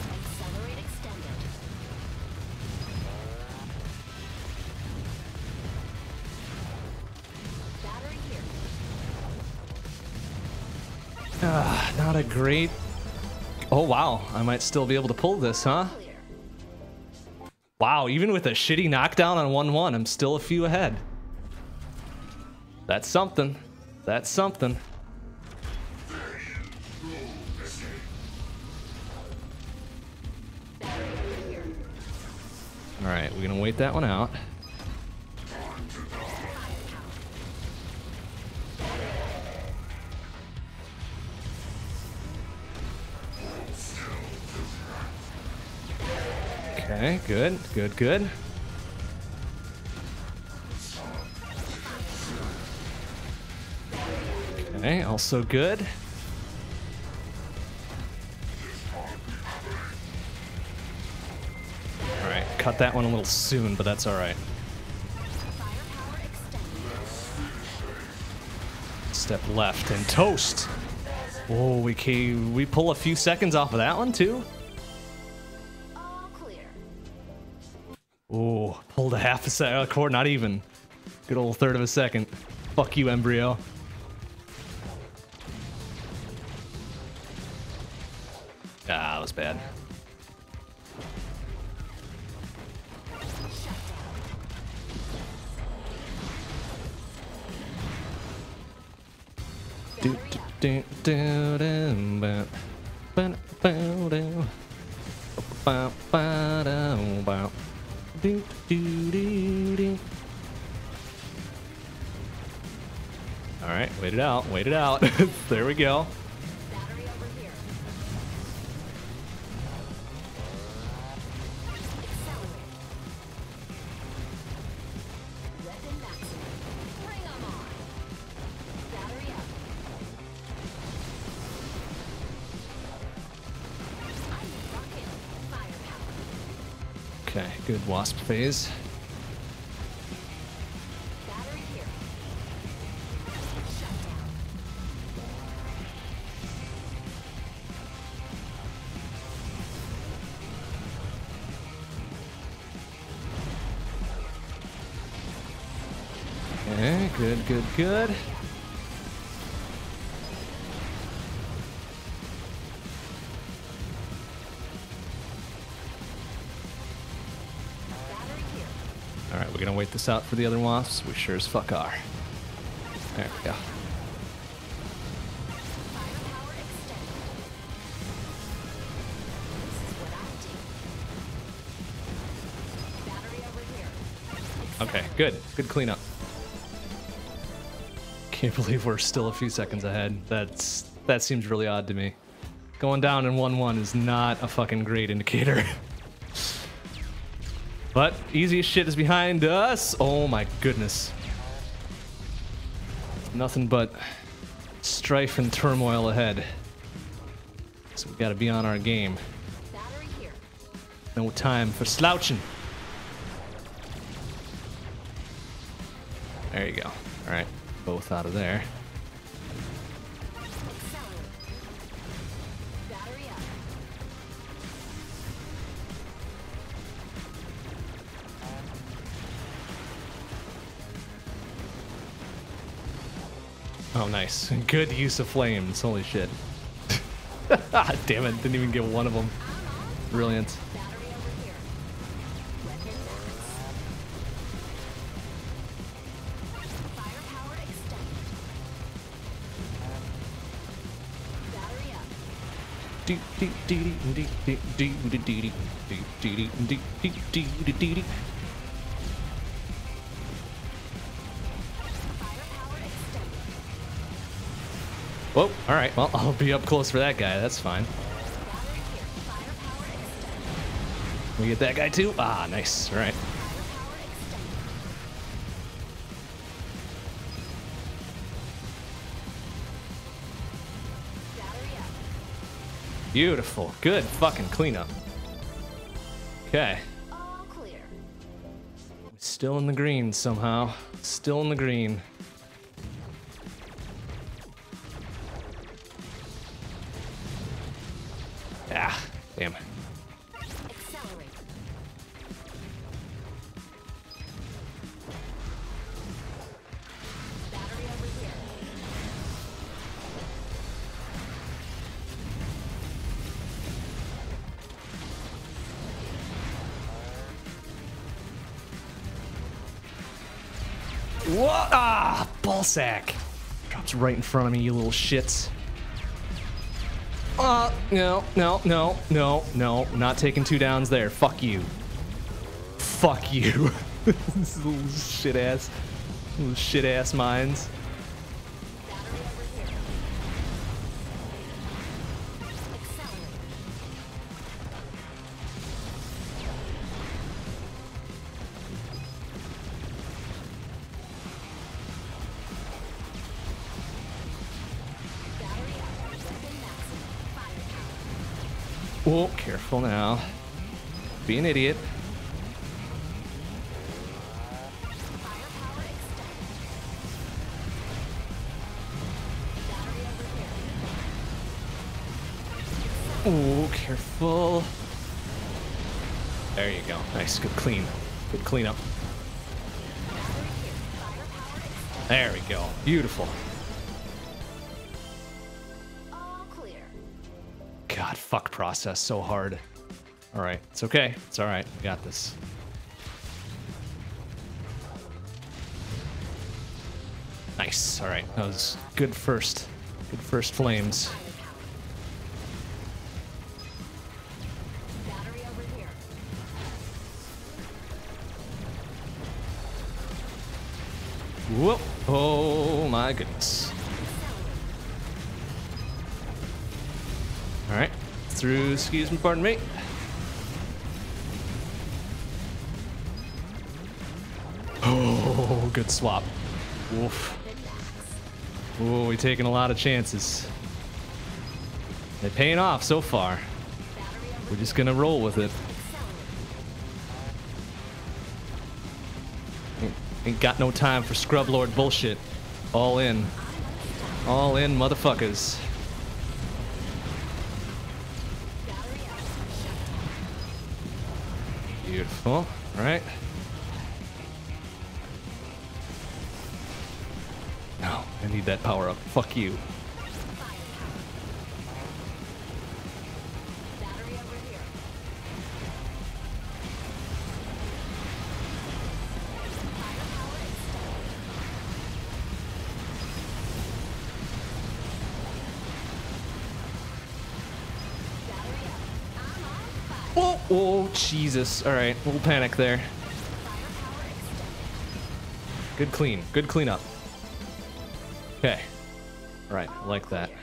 Ah, not a great... Oh wow, I might still be able to pull this, huh? Wow, even with a shitty knockdown on one one, I'm still a few ahead. That's something. That's something. All right, we're gonna wait that one out. Okay, good, good, good. Okay, also good. All right, cut that one a little soon, but that's all right. Step left and toast. Oh, we can we pull a few seconds off of that one too. Oh, pulled a half a second, core, not even. Good old third of a second. Fuck you, Embryo. Ah, that was bad. Do, do, do, do, do, ba, ba, ba, do. Ba, ba, do, ba. Do, do, do, do. All right, wait it out, wait it out. There we go. Battery over here. Accelerate. Weapon maximum. Bring 'em on. Battery up. I'm rocking firepower. Okay, good wasp phase. Battery here. Shut down. Okay, good, good, good. Battery here. All right, we're gonna wait this out for the other wasps. We sure as fuck are. There we go. Good. Good cleanup. Can't believe we're still a few seconds ahead. That's that seems really odd to me. Going down in one one is not a fucking great indicator. But easiest shit is behind us. Oh my goodness. Nothing but strife and turmoil ahead. So we gotta be on our game. Battery here. No time for slouching. There you go. All right, both out of there. Accelerate. Battery up. Oh, nice. Good use of flames. Holy shit. Damn it, didn't even get one of them. Brilliant. Battery over here. Weapon max. Firepower extended. Battery up. Dee, dee, dee, dee, dee, dee, dee, dee, dee, dee, dee, dee, dee, dee, dee, dee. Firepower extended. Whoa, all right. Well, I'll be up close for that guy. That's fine. Battery here. Firepower extended. We get that guy too? Ah, nice. All right. Firepower extended. Battery up. Beautiful. Good fucking cleanup. Okay. All clear. Still in the green somehow. Still in the green. Ah, damn. Accelerate. Battery over here. What? Ah, ballsack. Drops right in front of me, you little shits. Uh, no, no, no, no, no. Not taking two downs there. Fuck you. Fuck you. This little shit ass. Little shit ass mines. Battery over here. Accelerate. Battery up. Weapon maximum. Firepower. Oh, careful now. Be an idiot. Firepower extended. Battery over here. Oh, careful. There you go. Nice, good clean. Good cleanup. Battery here. Firepower extended. There we go. Beautiful. All clear. God, fuck process so hard. All right, it's okay. It's all right. We got this. Nice. All right, that was good first. Good first flames. Firepower. Battery over here. Whoop. Oh my goodness. All right, through. Excuse me. Pardon me. Oh, good swap. Woof. Weapon max. Oh, we taking a lot of chances. They're paying off so far. Battery over We're just gonna roll with it. Accelerate. Ain't, ain't got no time for scrub lord bullshit. All in. All in, motherfuckers. Battery up. Beautiful. All right. No, I need that power up. Fuck you. Firepower. Battery over here. Firepower extended. Battery up. I'm on fire. Oh, oh, Jesus. All right, a little panic there. Firepower extended. Good clean. Good cleanup. Okay. All right. I like that.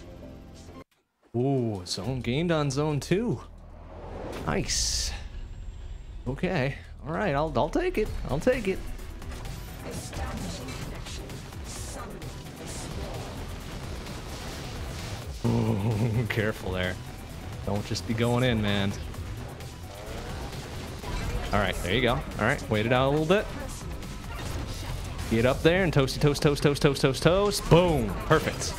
Ooh, zone gained on zone two. Nice. Okay. All right. I'll I'll take it. I'll take it. Ooh, careful there. Don't just be going in, man. All right, there you go. All right, wait it out a little bit. Get up there and toasty toast, toast, toast, toast, toast, toast. Boom. Perfect.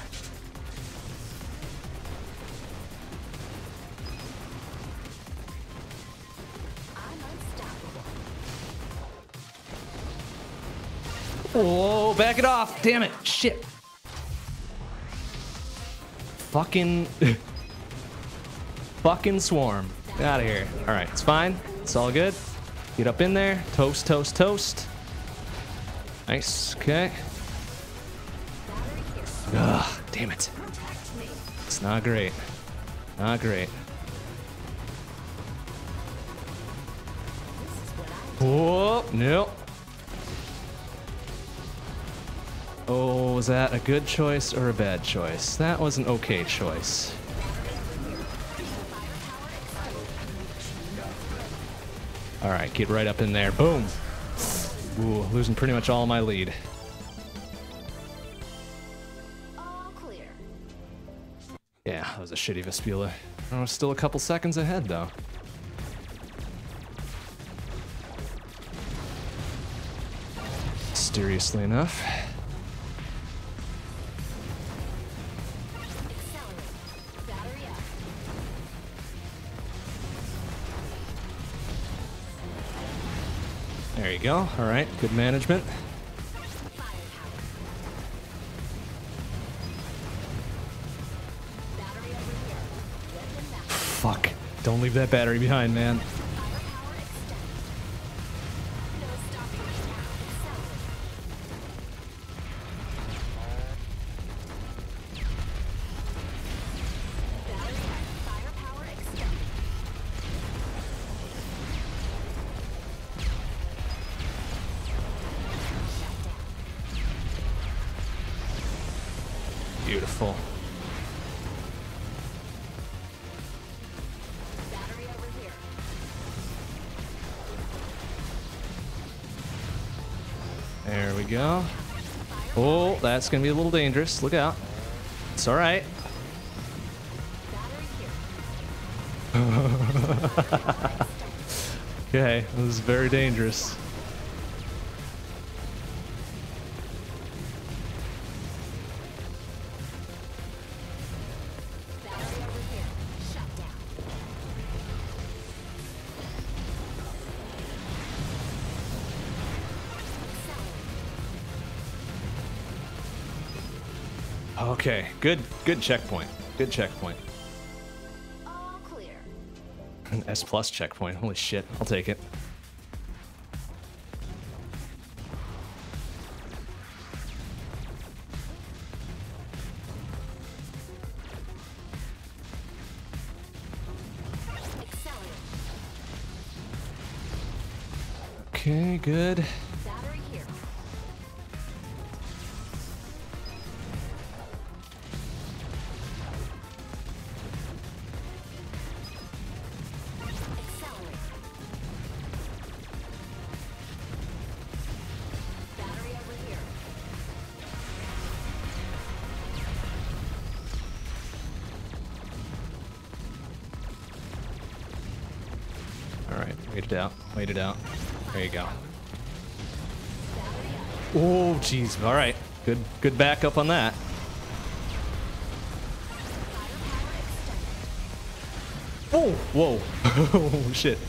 Whoa, back it off. Damn it. Shit. Fucking... fucking swarm. Get out of here. All right, it's fine. It's all good. Get up in there. Toast, toast, toast. Nice. Okay. Ugh, damn it. It's not great. Not great. Whoa, no. Oh, was that a good choice or a bad choice? That was an okay choice. All right, get right up in there. Boom. Ooh, losing pretty much all my lead. All clear. Yeah, that was a shitty Vespula. I was still a couple seconds ahead, though. Mysteriously enough. Accelerate. Battery up. There you go. All right, good management. Battery over here. Weapon back. Fuck. Don't leave that battery behind, man. Firepower extended. No stopping me now. Accelerate. Battery up. Firepower extended. Beautiful. Battery over here. There we go. Oh, that's gonna be a little dangerous. Look out. It's all right. Battery here. Okay, this is very dangerous. Battery over here. Shut down. Accelerate. Okay, good, good checkpoint. Good checkpoint. All clear. An S plus checkpoint. Holy shit, I'll take it. Accelerate. Okay, good. Battery here. Accelerate. Battery over here. All right, wait it out. Wait it out. There you go. Battery up. Oh, jeez. All right, good, good backup on that. Firepower extended. Oh, whoa. Oh shit.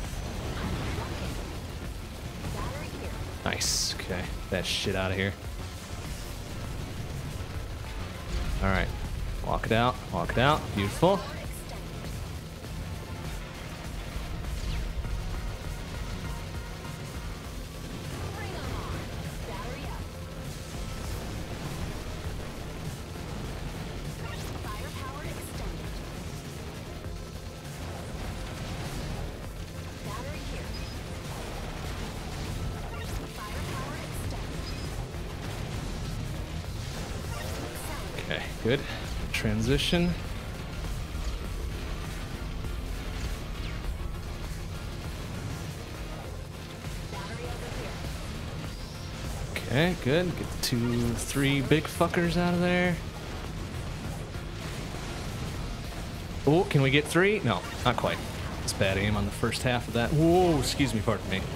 Battery here. Nice. Okay, that shit out of here. All right, walk it out. Walk it out. Beautiful. Power extended. Bring 'em on. Battery up. Firepower extended. Battery here. Firepower extended. Okay, good. Transition. Okay, good. Get the two, three big fuckers out of there. Oh, can we get three? No, not quite. It's bad aim on the first half of that. Whoa, excuse me, pardon me.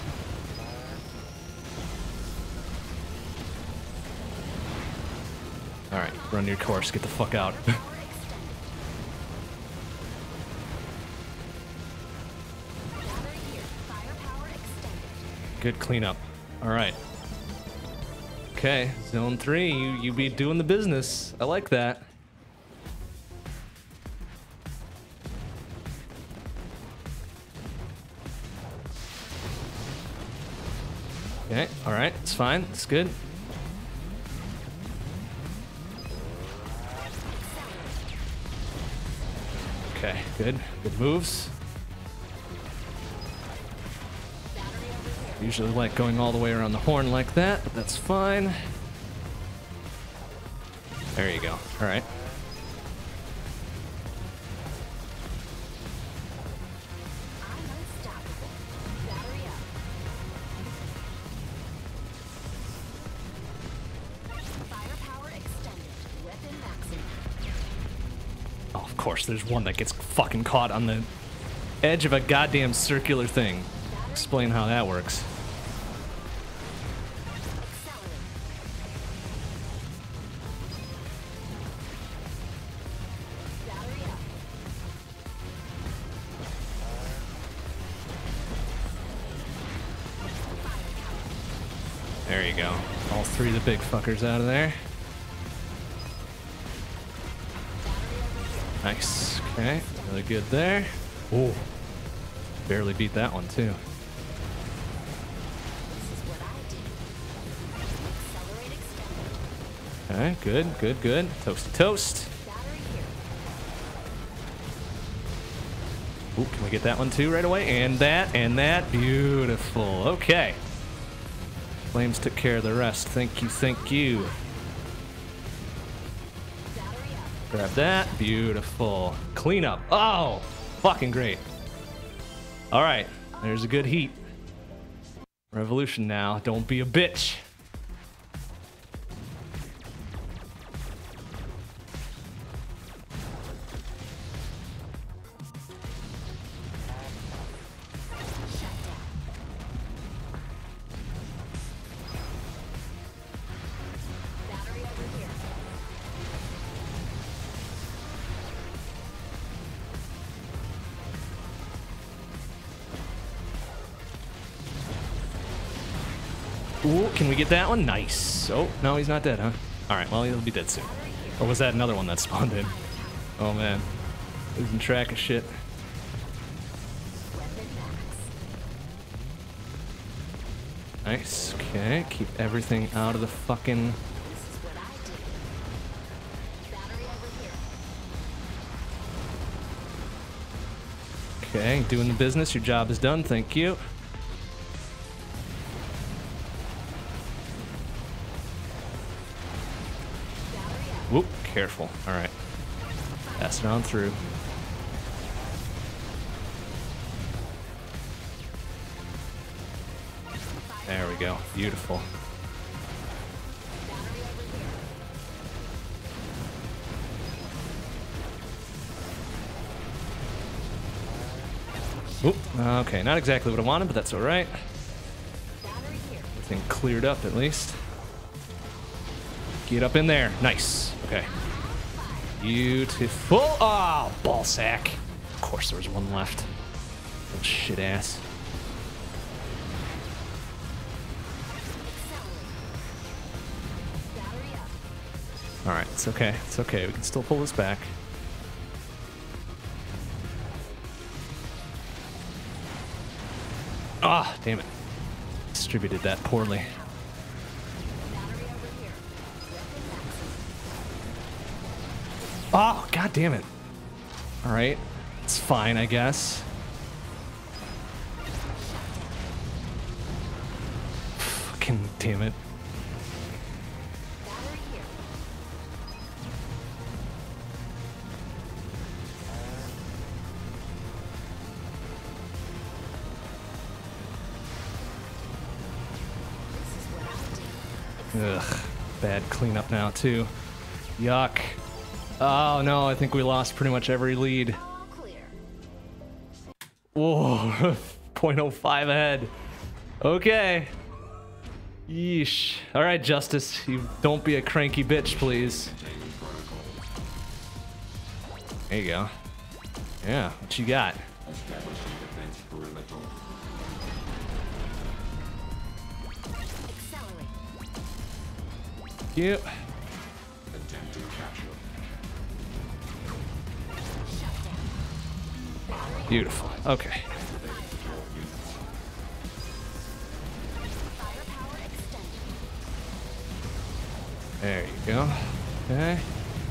All right, run your course. Get the fuck out. Good cleanup. All right. Okay, zone three. You you be doing the business. I like that. Okay. All right. It's fine. It's good. Okay, good. Good moves. Usually like going all the way around the horn like that, but that's fine. There you go. All right. Oh, of course, there's one that gets fucking caught on the edge of a goddamn circular thing. Explain how that works. There you go. All three of the big fuckers out of there. Nice. Okay, really good there. Ooh. Barely beat that one too. Okay, good, good, good. Toasty toast. Ooh, can we get that one too right away? And that, and that. Beautiful. Okay. Flames took care of the rest. Thank you, thank you. Grab that. Beautiful. Clean up. Oh, fucking great. All right, there's a good heat. Revolution now. Don't be a bitch. Ooh, can we get that one? Nice. Oh, no, he's not dead, huh? All right, well, he'll be dead soon. Or was that another one that spawned in? Oh, man. Losing track of shit. Nice. Okay, keep everything out of the fucking... Okay, doing the business. Your job is done. Thank you. Whoop, careful. All right. Pass it on through. There we go. Beautiful. Whoop. Okay, not exactly what I wanted, but that's all right. Everything cleared up at least. Get up in there. Nice. Okay. Beautiful. Oh, ball sack. Of course there was one left. Little shit ass. All right, it's okay. It's okay. We can still pull this back. Ah, oh, damn it. Distributed that poorly. Oh, god damn it. All right. It's fine, I guess. Fucking damn it. Ugh. Bad cleanup now, too. Yuck. Oh, no, I think we lost pretty much every lead. All clear. Whoa. zero point zero five ahead. Okay. Yeesh. All right, Justice. You don't be a cranky bitch, please. There you go. Yeah, what you got? Establishing defense perimeter. Accelerate. Yep. Attempting capture. Beautiful. Okay. Firepower extended. There you go. Okay.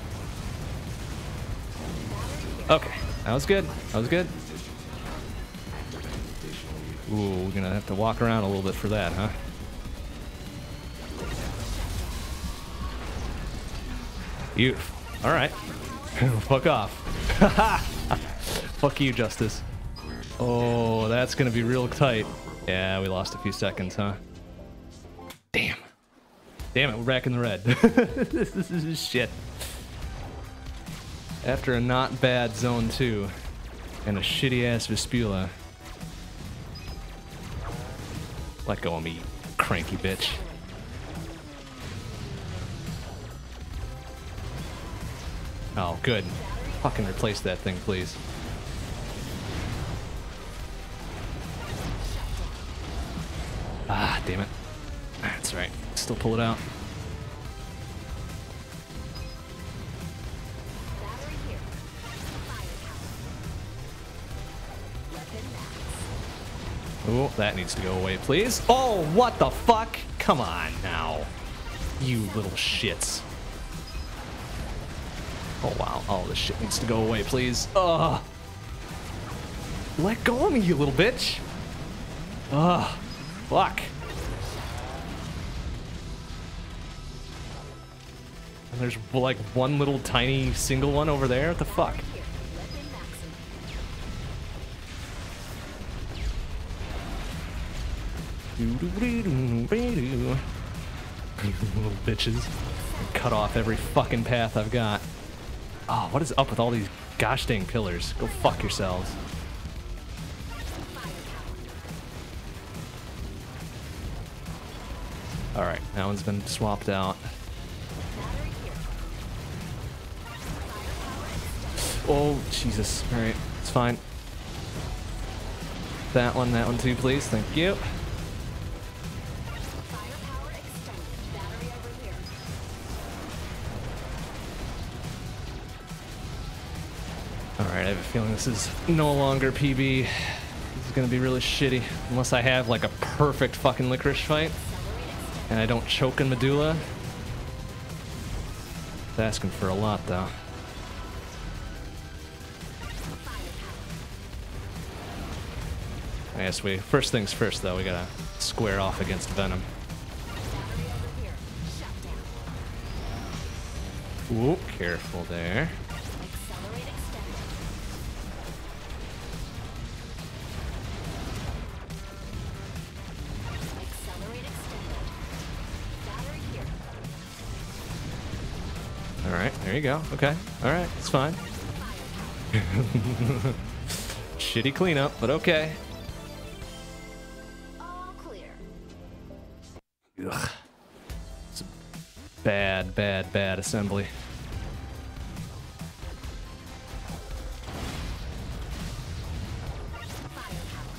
Okay. That was good. That was good. Ooh, we're gonna have to walk around a little bit for that, huh? Beautiful. All right. Fuck off. Fuck you, Justice. Oh, that's gonna be real tight. Yeah, we lost a few seconds, huh? Damn. Damn it, we're back in the red. This is shit. After a not bad zone two and a shitty ass Vespula. Let go of me, you cranky bitch. Oh, good. Fucking replace that thing, please. Ah, damn it. That's right. Still pull it out. Battery here. Firepower. Weapon max. Oh, that needs to go away, please. Oh, what the fuck? Come on now. You little shits. Oh, wow. All this shit needs to go away, please. Ugh. Let go of me, you little bitch. Ugh. Fuck. And there's like one little tiny single one over there. What the fuck? Here. Weapon maximum. Doo-doo-doo-doo-doo. Little bitches. Cut off every fucking path I've got. Oh, what is up with all these gosh dang pillars? Go fuck yourselves. Alright, that one's been swapped out. Battery here. Oh, Jesus. Alright, it's fine. That one, that one too, please. Thank you. Firepower extended. Battery over here. Alright, I have a feeling this is no longer P B. This is gonna be really shitty. Unless I have like a perfect fucking licorice fight. And I don't choke in Medulla. It's asking for a lot though. I guess we, first things first though, we gotta square off against Venom. Battery over here. Shut down. Ooh, careful there. Accelerate extended. Accelerate extended. Battery here. Alright, there you go. Okay, alright, it's fine. Shitty cleanup, but okay. All clear. Ugh. It's a bad, bad, bad assembly. Firepower.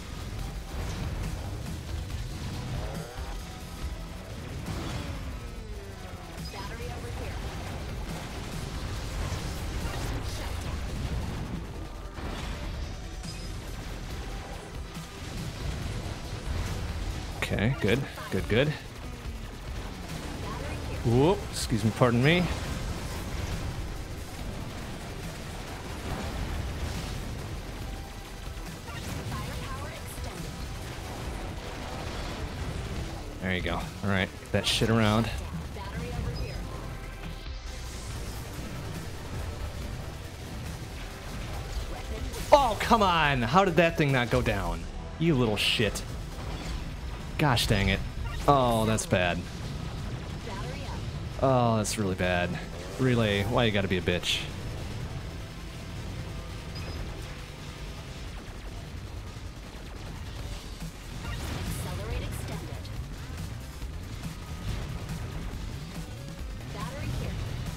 Battery over here. Shut down. Okay, good, good, good. Battery here. Whoop, excuse me, pardon me. Firepower extended. There you go. Alright, get that shit around. Battery over here. Weapon. Oh, come on! How did that thing not go down? You little shit. Gosh dang it. Oh, that's bad. Battery Oh, that's really bad. Relay, why you gotta be a bitch? Accelerate extended. Battery here.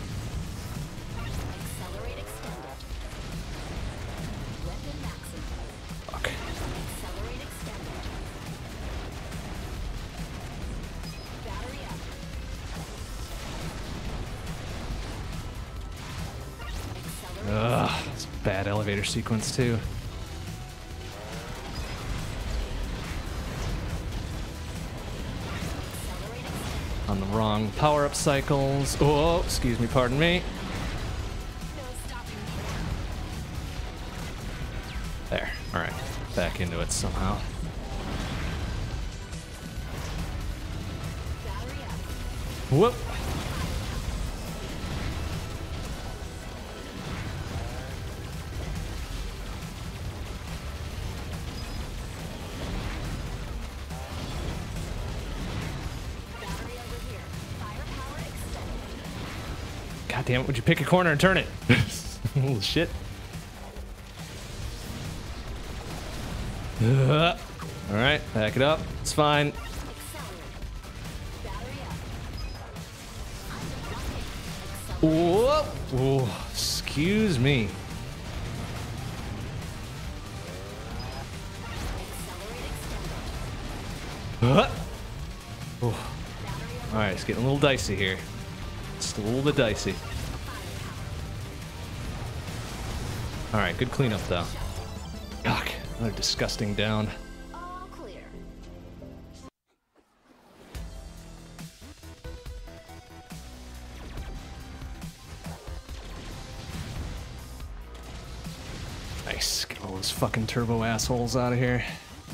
Accelerate extended. Weapon maximum. Fuck. Accelerate extended. Battery up. Accelerate. Ugh, it's a bad elevator sequence too. Accelerate extended. On the wrong power-up cycles. Oh, excuse me, pardon me. No stopping me now. There, all right, back into it somehow. Battery up. Whoop. Battery over here. Firepower extended. God damn it, would you pick a corner and turn it? Oh, shit. Uh, all right, back it up. It's fine. Accelerate. Battery up. Whoa. Oh, excuse me. Accelerate extended. Uh, oh. All right, it's getting a little dicey here. Just a little bit dicey. All right, good cleanup though. Yuck, another disgusting down. All clear. Nice, get all those fucking turbo assholes out of here.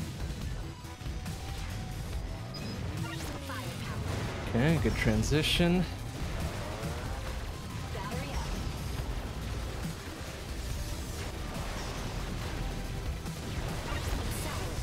Okay, good transition. Battery up. Accelerate.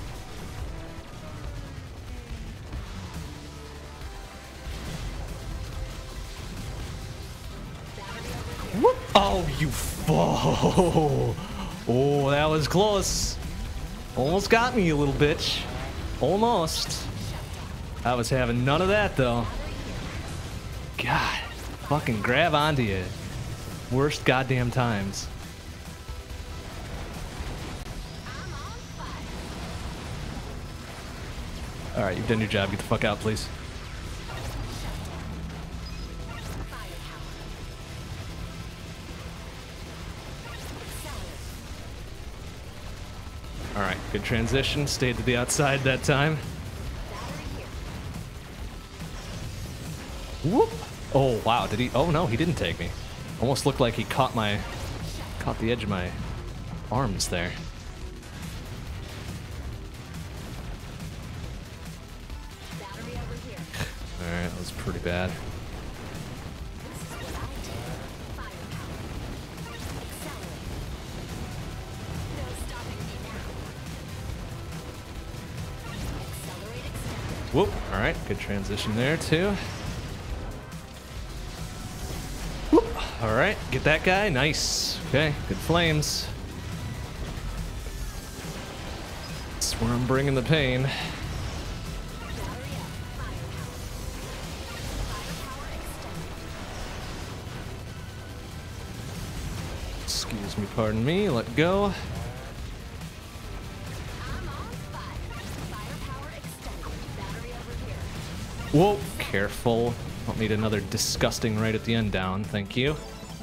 Battery over here. Whoop. Oh, you fool. Oh, that was close. Almost got me, you little bitch. Almost. I was having none of that, though. God. Fucking grab onto you. Worst goddamn times. I'm on fire. Alright, you've done your job. Get the fuck out, please. Alright, good transition. Stayed to the outside that time. Whoop! Oh wow, did he? Oh no, he didn't take me. Almost looked like he caught my, caught the edge of my arms there. Battery over here. All right, that was pretty bad. This is what I do. Firepower. Accelerate. No stopping me now. Accelerate extended. Whoop! All right, good transition there too. Whoop! All right, get that guy. Nice. Okay, good flames. That's where I'm bringing the pain. Battery up. Firepower. Firepower extended. Excuse me, pardon me. Let go. I'm on fire. Firepower extended. Battery over here. Whoa! Careful. Don't need another disgusting right at the end down. Thank you.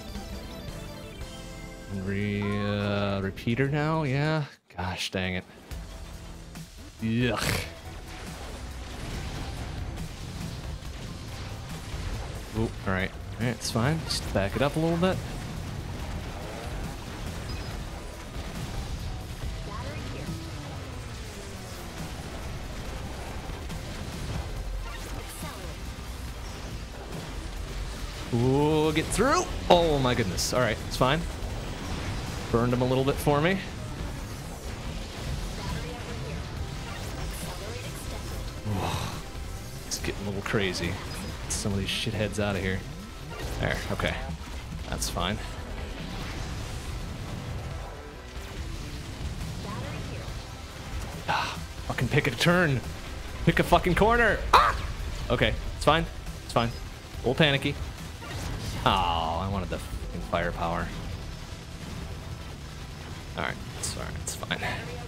Re uh, repeater now? Yeah. Gosh dang it. Yuck. Oop, alright. Alright, it's fine. Just back it up a little bit. Battery here. Accelerate. Ooh, get through. Oh my goodness. Alright, it's fine. Burned him a little bit for me. Battery over here. Accelerate extended. It's getting a little crazy. some of these shitheads out of here. There, okay. That's fine. Ah, fucking pick a turn. Pick a fucking corner. Ah! Okay, it's fine. It's fine. A little panicky. Oh, I wanted the fucking firepower. Alright, it's alright, it's fine.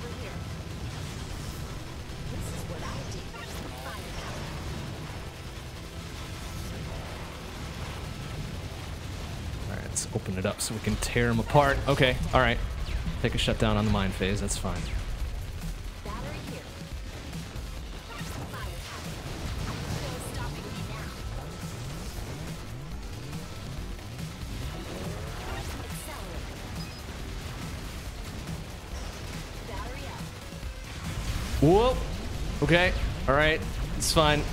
Alright, let's open it up so we can tear them apart. Okay, alright. Take a shutdown on the mine phase, that's fine. Whoa. Okay. All right. It's fine.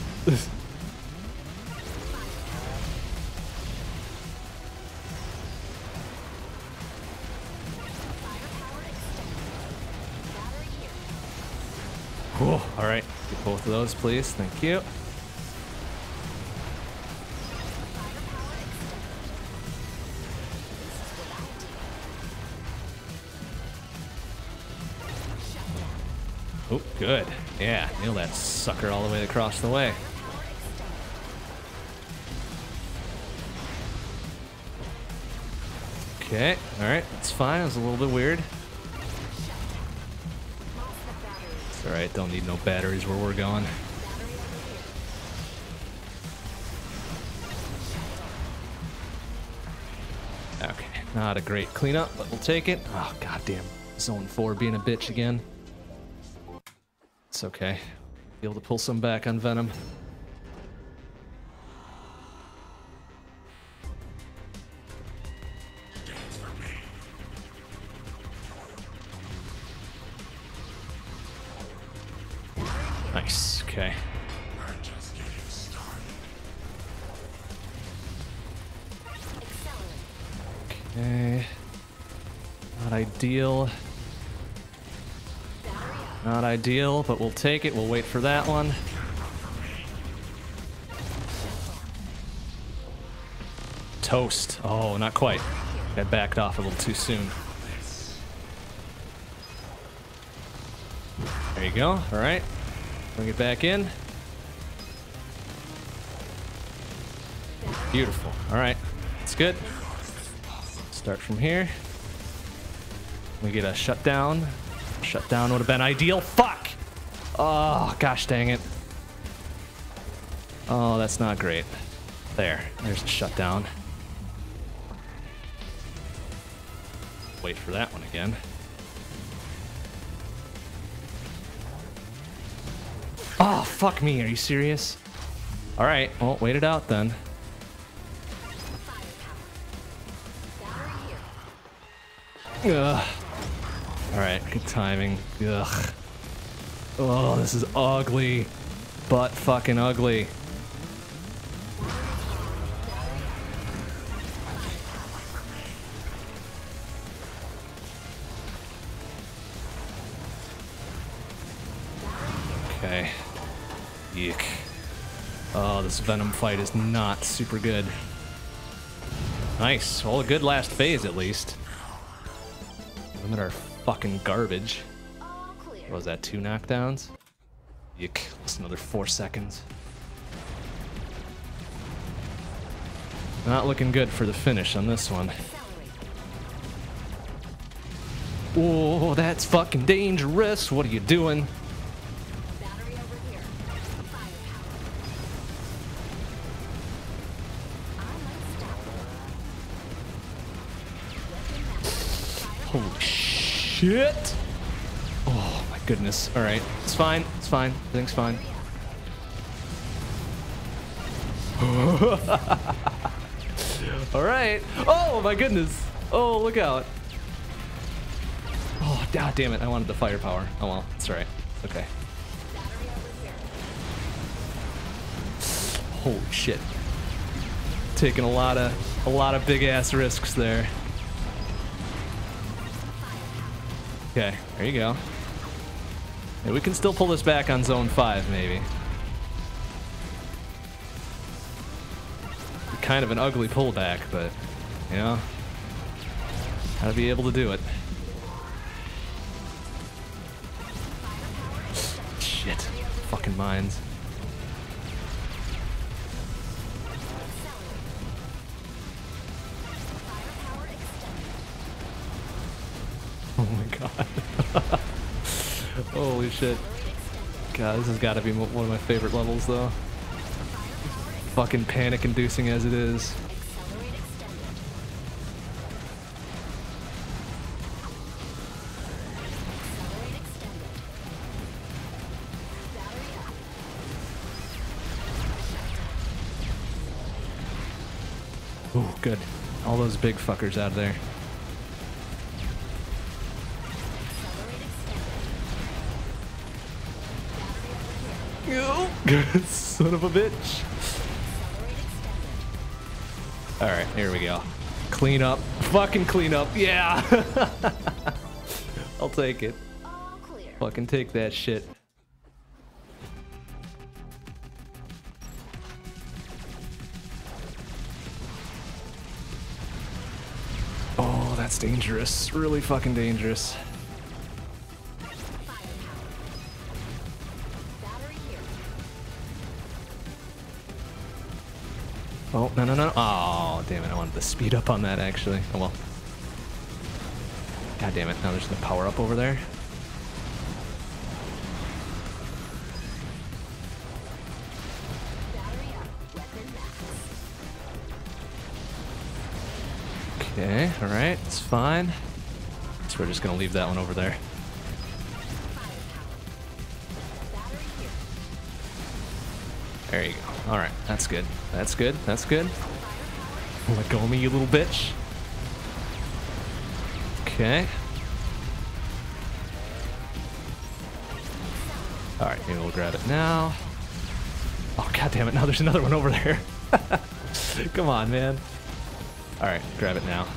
Whoa. All right. Get both of those, please. Thank you. Oh, good. Yeah, nail that sucker all the way across the way. Okay, alright, that's fine. It was a little bit weird. It's alright, don't need no batteries where we're going. Okay, not a great cleanup, but we'll take it. Oh, goddamn. Zone four being a bitch again. It's okay. Be able to pull some back on Venom. Nice. Okay. Okay. Not ideal. Not ideal, but we'll take it. We'll wait for that one. Toast. Oh, not quite. I backed off a little too soon. There you go. All right. Bring it back in. Beautiful. All right. That's good. Start from here. We get a shutdown. Shutdown would have been ideal. Fuck! Oh, gosh dang it. Oh, that's not great. There. There's the shutdown. Wait for that one again. Oh, fuck me. Are you serious? Alright. Well, wait it out then. Ugh. Alright, good timing. Ugh. Oh, this is ugly. Butt fucking ugly. Okay. Yuck. Oh, this Venom fight is not super good. Nice. Well, a good last phase at least. Limit our fucking garbage. What was that, two knockdowns? Yuck, just another four seconds. Not looking good for the finish on this one. Oh, that's fucking dangerous. What are you doing? Holy shit! Oh my goodness. Alright. It's fine. It's fine. Everything's fine. Alright. Oh my goodness. Oh, look out. Oh, god damn it. I wanted the firepower. Oh well. It's alright. Okay. Holy shit. Taking a lot of a lot of big ass risks there. Okay, there you go. Yeah, we can still pull this back on zone five, maybe. kind of an ugly pullback, but, you know, gotta be able to do it. Shit. Fucking mines. Oh my god. Holy shit. God, this has got to be one of my favorite levels, though. Fucking panic-inducing as it is. Oh, good. All those big fuckers out of there. Son of a bitch. Alright, here we go. Clean up. Fucking clean up. Yeah! I'll take it. All clear. Fucking take that shit. Oh, that's dangerous. Really fucking dangerous. Oh, no, no, no. Oh, damn it. I wanted to speed up on that, actually. Oh, well. God damn it. Now there's no power up over there. Okay, alright. It's fine. So we're just going to leave that one over there. There you go. Alright, that's good. That's good. That's good. Let go of me, you little bitch. Okay. Alright, maybe we'll grab it now. Oh, god damn it. Now there's another one over there. Come on, man. Alright, grab it now.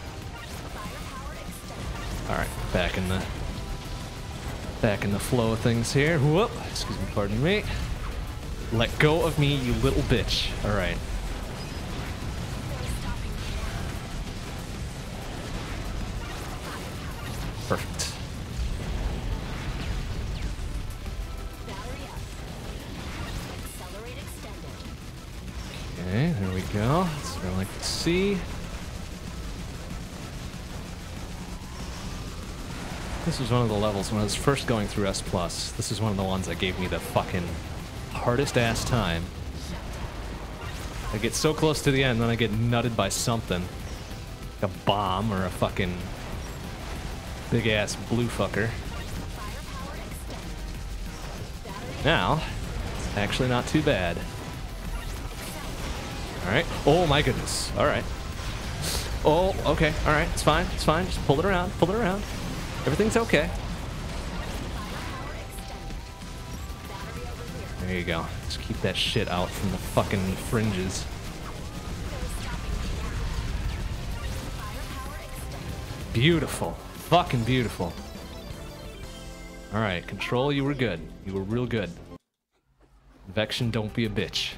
Alright, back in the... Back in the flow of things here. Whoop. Excuse me, pardon me. Let go of me, you little bitch. Alright. Perfect. Okay, there we go. That's what I like to see. This was one of the levels when I was first going through S plus. This is one of the ones that gave me the fucking hardest ass time. I get so close to the end, then I get nutted by something. Like a bomb or a fucking big ass blue fucker. Now, it's actually not too bad. Alright. Oh my goodness. Alright. Oh, okay. Alright. It's fine. It's fine. Just pull it around. Pull it around. Everything's okay. There you go. Just keep that shit out from the fucking fringes. Beautiful. Fucking beautiful. Alright, Control, you were good. You were real good. Vection, don't be a bitch.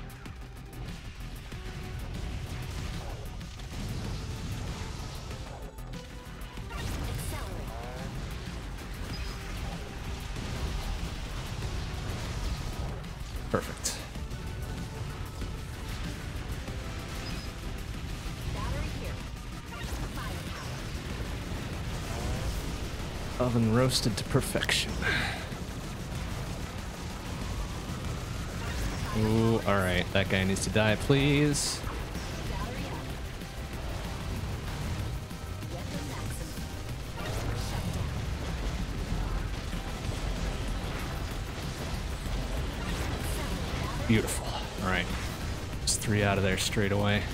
Perfect. Oven roasted to perfection. Ooh, alright. That guy needs to die, please. Beautiful. Alright. Just three out of there straight away.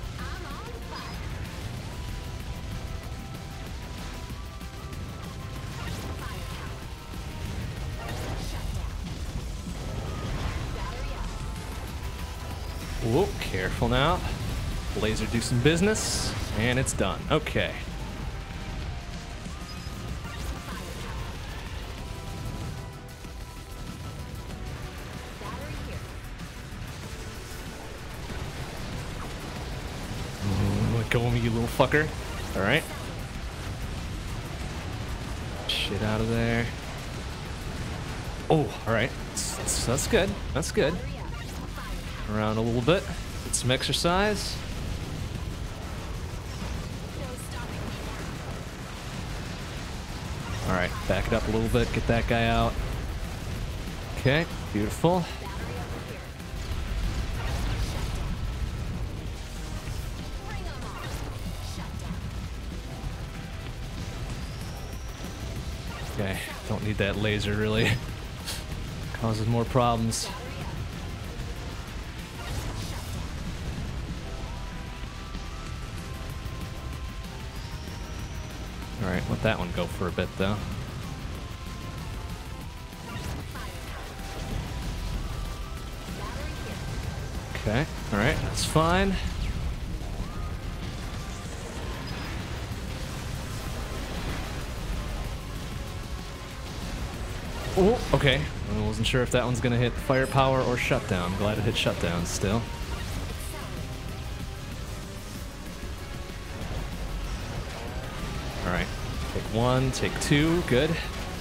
Whoa, careful now. Laser do some business, and it's done. Okay. Let go of me, you little fucker. Alright. Shit out of there. Oh, alright. That's, that's, that's good. That's good. Around a little bit. Get some exercise. Alright, back it up a little bit. Get that guy out. Okay, beautiful. Okay, don't need that laser really. Causes more problems. Alright, let that one go for a bit though. Okay, alright, that's fine. Oh, okay. I wasn't sure if that one's gonna hit firepower or shutdown. Glad it hit shutdown still. Alright. Take one, take two, good.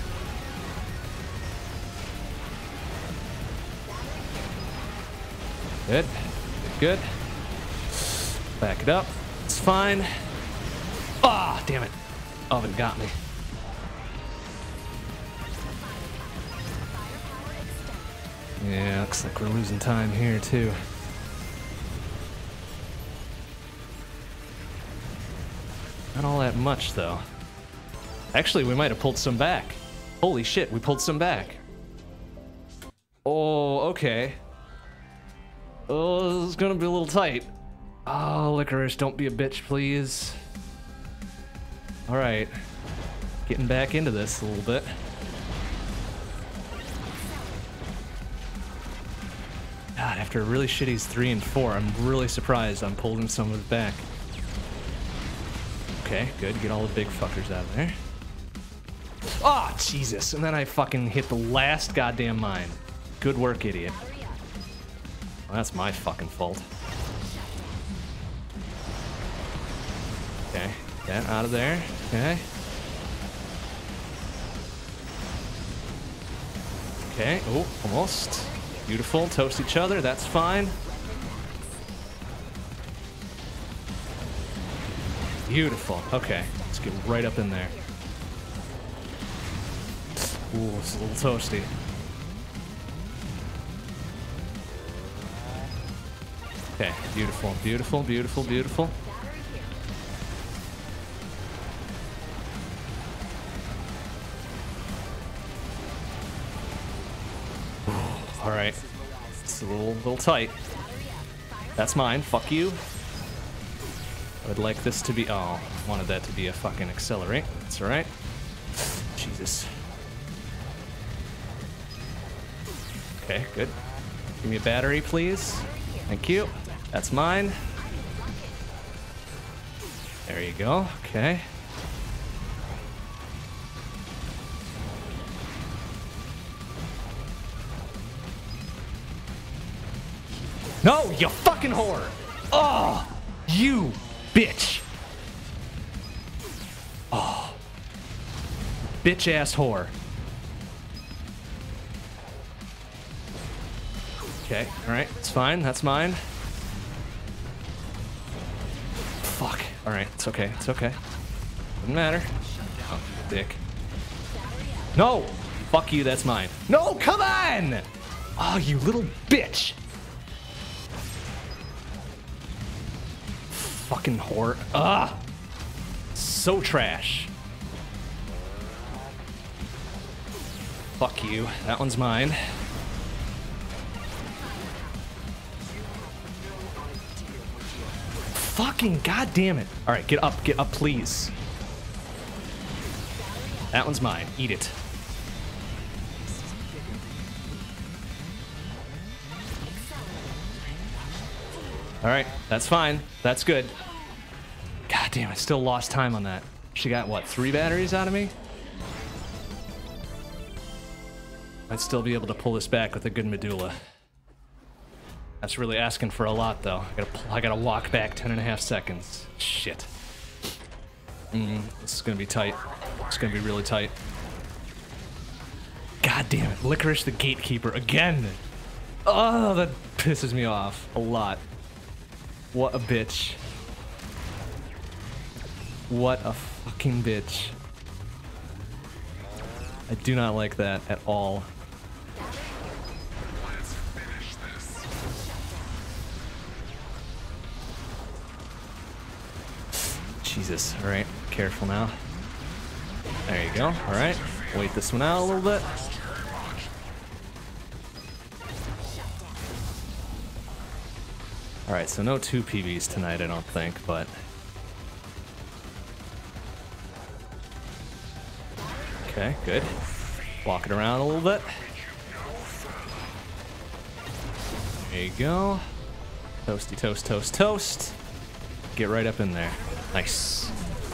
Good. Good. Back it up. It's fine. Ah, damn it. Oven got me. Yeah, looks like we're losing time here too. Not all that much though. Actually, we might have pulled some back. Holy shit, we pulled some back. Oh, okay. Oh, this is gonna be a little tight. Oh, Licorice, don't be a bitch, please. Alright. Getting back into this a little bit. God, after a really shitty three and four, I'm really surprised I'm pulling some of it back. Okay, good. Get all the big fuckers out of there. Ah, oh, Jesus. And then I fucking hit the last goddamn mine. Good work, idiot. Well, that's my fucking fault. Okay, get out of there. Okay. Okay, oh, almost. Beautiful, toast each other, that's fine. Beautiful, okay, let's get right up in there. Ooh, it's a little toasty. Okay, beautiful, beautiful, beautiful, beautiful. All right, it's a little, little tight. That's mine. Fuck you. I would like this to be. Oh, I wanted that to be a fucking accelerate. That's all right. Jesus. Okay, good. Give me a battery, please. Thank you. That's mine. There you go. Okay. No, you fucking whore! Oh, you bitch! Oh, bitch ass whore. Okay, all right, it's fine. That's mine. Fuck. All right, it's okay. It's okay. Doesn't matter. Oh, dick. No! Fuck you. That's mine. No, come on! Oh, you little bitch! Fucking whore. Ah! So trash. Fuck you. That one's mine. Fucking goddamn it. Alright, get up, get up, please. That one's mine. Eat it. Alright, that's fine. That's good. God damn, I still lost time on that. She got, what, three batteries out of me? I'd still be able to pull this back with a good medulla. That's really asking for a lot, though. I gotta, I gotta walk back ten and a half seconds. Shit. Mm, this is gonna be tight. It's gonna be really tight. God damn it. Licorice the Gatekeeper again. Oh, that pisses me off a lot. What a bitch. What a fucking bitch. I do not like that at all. Jesus, alright, careful now. There you go, alright. Wait this one out a little bit. Alright, so no two P Bs tonight, I don't think, but... Okay, good. Walk it around a little bit. There you go. Toasty, toast, toast, toast. Get right up in there. Nice.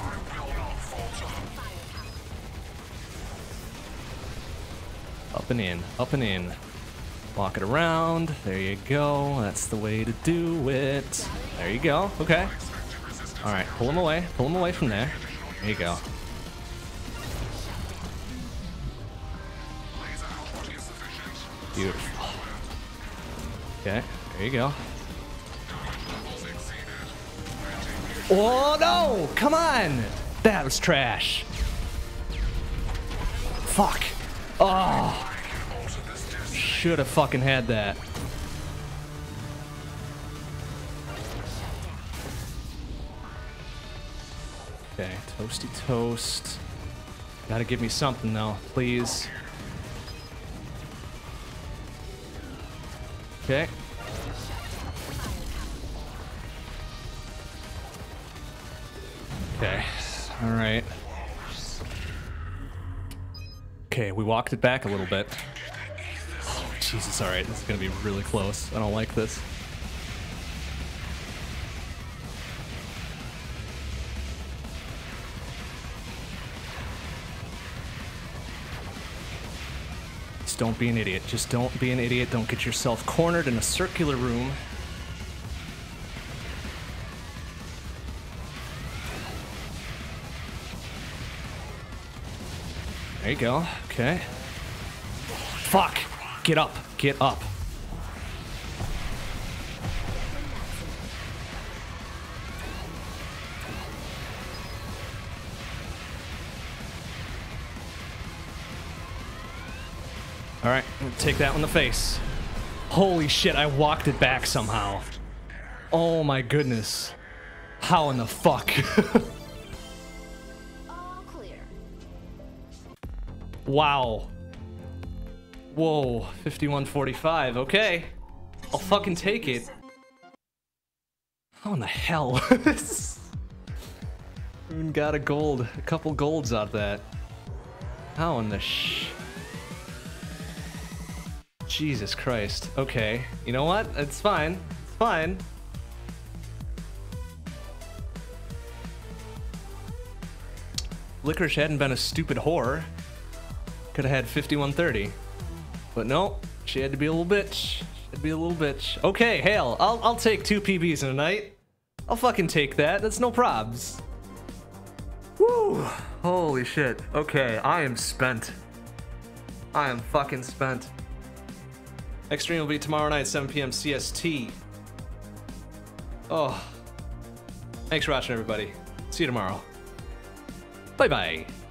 Up and in, up and in. Walk it around. There you go. That's the way to do it. There you go. Okay. All right, pull him away. Pull him away from there. There you go. Beautiful. Okay, there you go. Oh no! Come on! That was trash. Fuck. Oh. Should have fucking had that. Okay, toasty toast. Gotta give me something though, please. Okay. Okay. All right. Okay, we walked it back a little bit. Oh, Jesus, all right. This is gonna be really close. I don't like this. Just don't be an idiot. Just don't be an idiot. Don't get yourself cornered in a circular room. There you go. Okay. Fuck. Get up. Get up. All right. Take that one in the face. Holy shit. I walked it back somehow. Oh my goodness. How in the fuck? Wow. Whoa, fifty-one forty-five. Okay. I'll fucking take it. How in the hell? Even got a gold, a couple golds out of that. How in the sh... Jesus Christ. Okay. You know what? It's fine. It's fine. Licorice hadn't been a stupid whore. Could have had fifty-one thirty. But no, she had to be a little bitch. She had to be a little bitch. Okay, hell, I'll, I'll take two P Bs in a night. I'll fucking take that. That's no probs. Woo! Holy shit. Okay, I am spent. I am fucking spent. Next stream will be tomorrow night, seven P M C S T. Oh. Thanks for watching, everybody. See you tomorrow. Bye-bye.